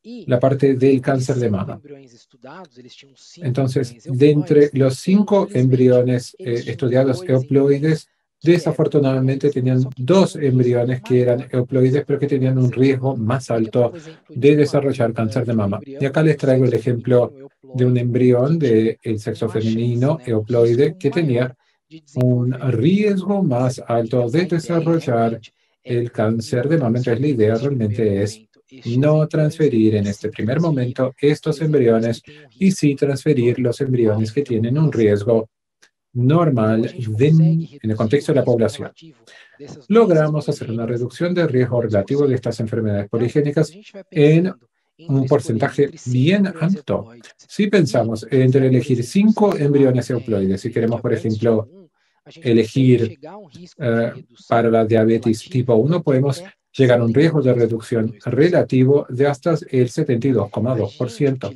la parte del cáncer de mama. Entonces, de entre los 5 embriones estudiados euploides, desafortunadamente tenían 2 embriones que eran euploides, pero que tenían un riesgo más alto de desarrollar cáncer de mama. Y acá les traigo el ejemplo de un embrión del sexo femenino euploide que tenía un riesgo más alto de desarrollar el cáncer de mama. Entonces, la idea realmente es no transferir en este primer momento estos embriones y sí transferir los embriones que tienen un riesgo normal en el contexto de la población. Logramos hacer una reducción de riesgo relativo de estas enfermedades poligénicas en un porcentaje bien alto. Si pensamos entre elegir 5 embriones euploides, si queremos, por ejemplo, elegir para la diabetes tipo 1, podemos llegar a un riesgo de reducción relativo de hasta el 72,2%.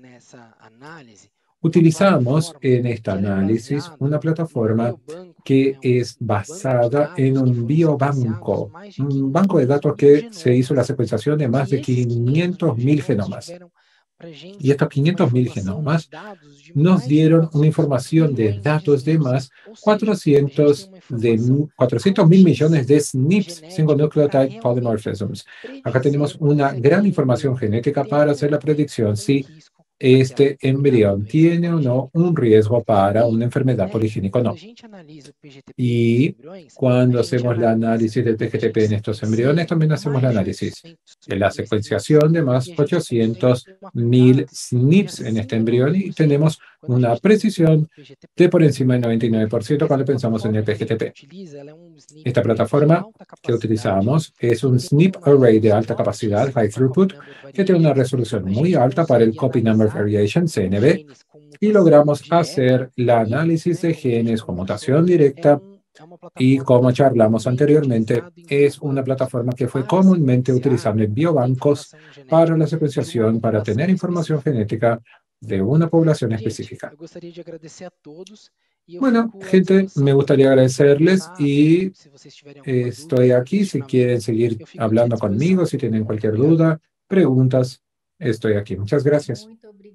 Utilizamos en este análisis una plataforma que es basada en un biobanco, un banco de datos que se hizo la secuenciación de más de 500.000 genomas. Y estos 500.000 genomas nos dieron una información de datos de más 400.000 millones de SNPs, Single Nucleotide Polymorphisms. Acá tenemos una gran información genética para hacer la predicción si este embrión tiene o no un riesgo para una enfermedad poligénica o no. Y cuando hacemos el análisis del PGTP en estos embriones, también hacemos el análisis de la secuenciación de más 800.000 SNPs en este embrión y tenemos una precisión de por encima del 99% cuando pensamos en el PGTP. Esta plataforma que utilizamos es un SNP Array de alta capacidad, High Throughput, que tiene una resolución muy alta para el Copy Number Variation, CNV, y logramos hacer el análisis de genes con mutación directa y, como charlamos anteriormente, es una plataforma que fue comúnmente utilizada en biobancos para la secuenciación para tener información genética de una población específica. Bueno, gente, me gustaría agradecerles y estoy aquí si quieren seguir hablando conmigo, si tienen cualquier duda, preguntas, estoy aquí. Muchas gracias.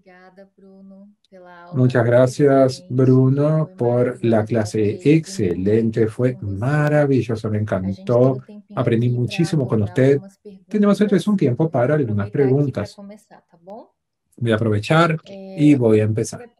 Muchas gracias, Bruno, por la clase excelente. Fue maravilloso, me encantó. Aprendí muchísimo con usted. Tenemos entonces un tiempo para algunas preguntas. Voy a aprovechar y voy a empezar.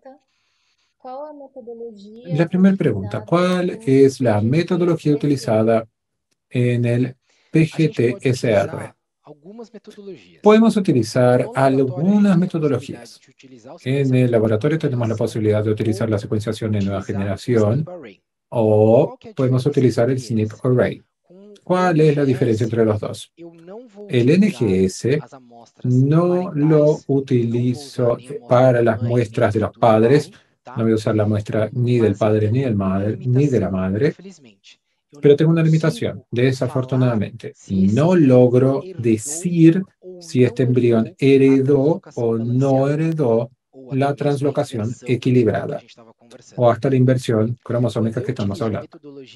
La primera pregunta, ¿cuál es la metodología utilizada en el PGT-SR? Podemos utilizar algunas metodologías. En el laboratorio tenemos la posibilidad de utilizar la secuenciación de nueva generación o podemos utilizar el SNP Array. ¿Cuál es la diferencia entre los dos? El NGS no lo utilizo para las muestras de los padres. No voy a usar la muestra ni del padre ni de la madre. Pero tengo una limitación. Desafortunadamente, no logro decir si este embrión heredó o no heredó la translocación equilibrada o hasta la inversión cromosómica que estamos hablando.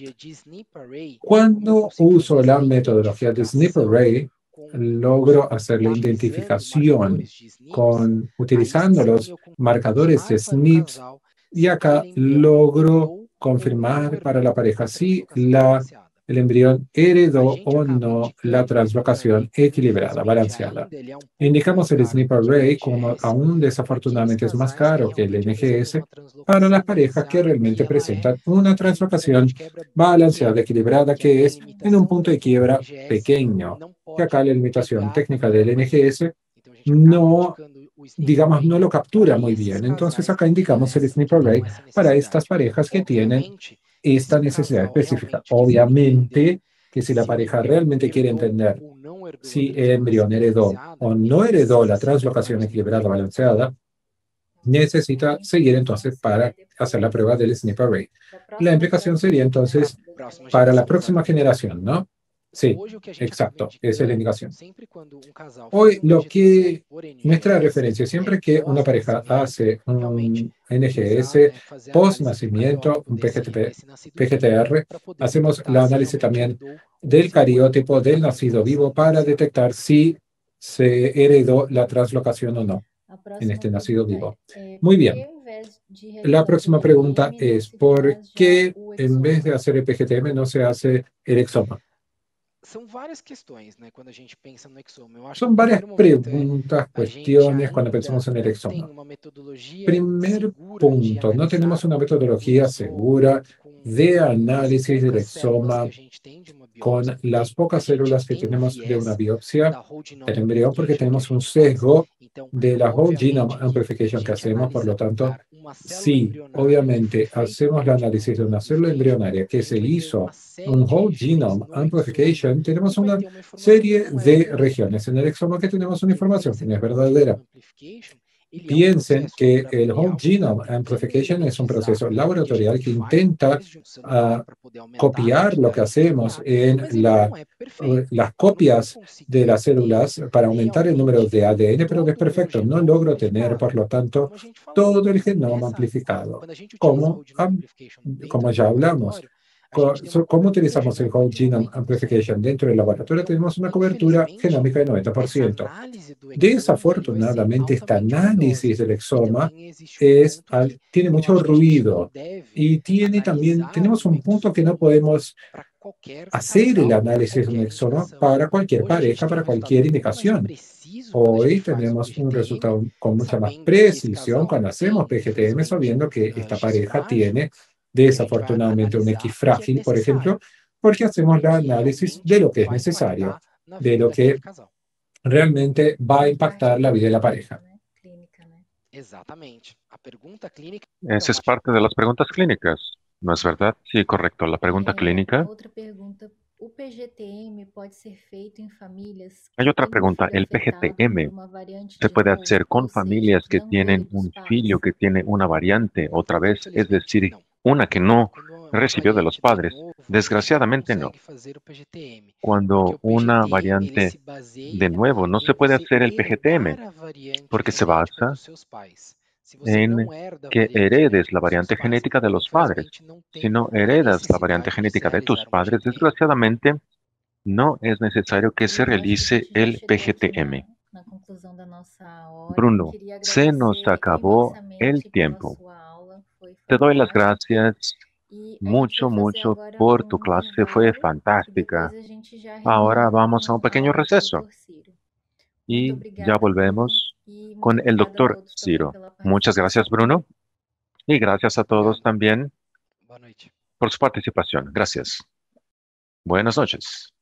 Cuando uso la metodología de SNP Array, logro hacer la identificación utilizando los marcadores de SNPs y acá logro confirmar para la pareja si el embrión heredó o no la translocación equilibrada, balanceada. Indicamos el SNP Array como aún desafortunadamente es más caro que el NGS para las parejas que realmente presentan una translocación balanceada, equilibrada, que es en un punto de quiebra pequeño. Y acá la limitación técnica del NGS no lo captura muy bien. Entonces acá indicamos el SNP Array para estas parejas que tienen esta necesidad específica. Obviamente que si la pareja realmente quiere entender si el embrión heredó o no heredó la translocación equilibrada balanceada, necesita seguir entonces para hacer la prueba del SNP Array. La implicación sería entonces para la próxima generación, ¿no? Sí, exacto, esa es la indicación. Hoy nuestra referencia, siempre que una pareja hace un NGS post-nacimiento, un PGTR, hacemos el análisis también del cariótipo del nacido vivo para detectar si se heredó la translocación o no en este nacido vivo. Muy bien. La próxima pregunta es, ¿por qué en vez de hacer el PGTM no se hace el exoma? São várias questões, né, quando a gente pensa no exoma. Eu acho que Son o varias primeiro momento preguntas, a gente cuestiones cuando ainda pensamos en el não tem exoma. uma metodologia Primer segura de punto, no tenemos analisar una o metodología exoma segura com de as análisis del poucas células que exoma a gente tem de uma con biópsia, las porque pocas a gente células que tem tenemos de una viés biopsia da whole genome del embrión, porque amplification que a tenemos un gente faz. sesgo Então, de la whole genome obviamente que a amplification que gente hacemos, por lo tanto, analisar uma célula sí, embrionária que foi obviamente feita um hacemos el whole análisis de genome una célula amplification, embrionaria a que gente se vai ter hizo uma série un de whole regiões genome no exoma amplification, tenemos que vai una ter uma informação que serie não é de verdadeira. regiones en el exoma que tenemos una Porque quando información você que no es tem um whole genome verdadera. amplification, ele é um Piensen processo que el whole laboratorial genome que quer amplification es un mimetizar proceso o que a laboratorial gente que faz intenta dentro de um celular para poder aumentar a copiar lo que quantidade de hacemos DNA, en mas ele não é perfeito. las Eu não vou copias de conseguir las ter células para aumentar el número realmente de ADN, pero que es todo o meu perfecto. No genoma logro tener, amplificado, por lo tanto, como a gente falou. todo el genoma Essa, amplificado. quando a gente utiliza Como, whole genome amplification dentro como do ya hablamos, laboratório, a gente tem uma ¿cómo cobertura utilizamos el genômica whole de genome 90%. amplification dentro del laboratorio? Então, Tenemos una cobertura infelizmente, genómica de essa 90%. análise do exoma ele vai ser Desafortunadamente, esta altamente ruidosa. análisis del E exoma também existe um ponto que tiene eu mucho acho que a gente não ruido deve y tenemos analisar o un punto que no exoma podemos para qualquer hacer el casal, para análisis de un qualquer exoma indicação. para cualquier Hoje a gente pareja, tem um para resultado cualquier muito mais indicación. preciso quando a gente Hoy faz o tenemos un PGTM, resultado con mucha más sabendo que esse precisión casal cuando hacemos tem, PGTM, infelizmente, sabiendo que esta X pareja frágil, tiene e a gente vai desafortunadamente un X analisar o que é frágil, por ejemplo, necessário porque hacemos e o el que análisis de realmente lo que es vai necesario, impactar na de vida lo daquele que casal. realmente va a Faz impactar parte la da vida de la clínica, pareja. né? Clínica, né? Exatamente. A pergunta clínica Esa es então, parte de las preguntas clínicas, ¿no es verdad? Sí, correcto. La pregunta Uma clínica. outra pergunta, o PGTM pode ser feito em famílias Hay que otra têm um pregunta. filho ¿El afetado por PGTM uma variante se de puede novo, hacer ou con seja, familias que que não veio tienen dos un pais? filio que tiene una variante otra vez? Es infelizmente, decir, não. una que no Quando uma recibió de los variante de padres. novo, a gente não Desgraciadamente no. consegue fazer o PGTM, porque Cuando o una PGTM ele variante se baseia de nuevo no em se puede você hacer el PGTM herdar a variante porque se genética basa dos seus pais. Se você en não herda a que variante heredes genética la dos seus variante pais, genética de los padres. infelizmente não Si tem no a heredas la variante necessidade de se genética de tus realizar um padres, PGTM. desgraciadamente no es necesario que se Bruno, acho que a realice gente já el chegou aqui PGTM. na conclusão da nossa hora. Bruno, Queria se nos agradecer acabó el imensamente pela tiempo. sua aula, foi Te doy las fantástica. gracias E a gente vai mucho, fazer mucho agora por tu um clase. Fue intervalo e fantástica. depois a gente já Ahora retorna vamos a un com a pequeño aula do receso Dr. Ciro. Muito y ya obrigada, Bruno, volvemos e muito con el obrigada a doctor todos também Ciro. pela Muchas gracias, participação. Bruno, y gracias a todos Obrigado. también Boa noite. por su participación. Gracias. Buenas noches.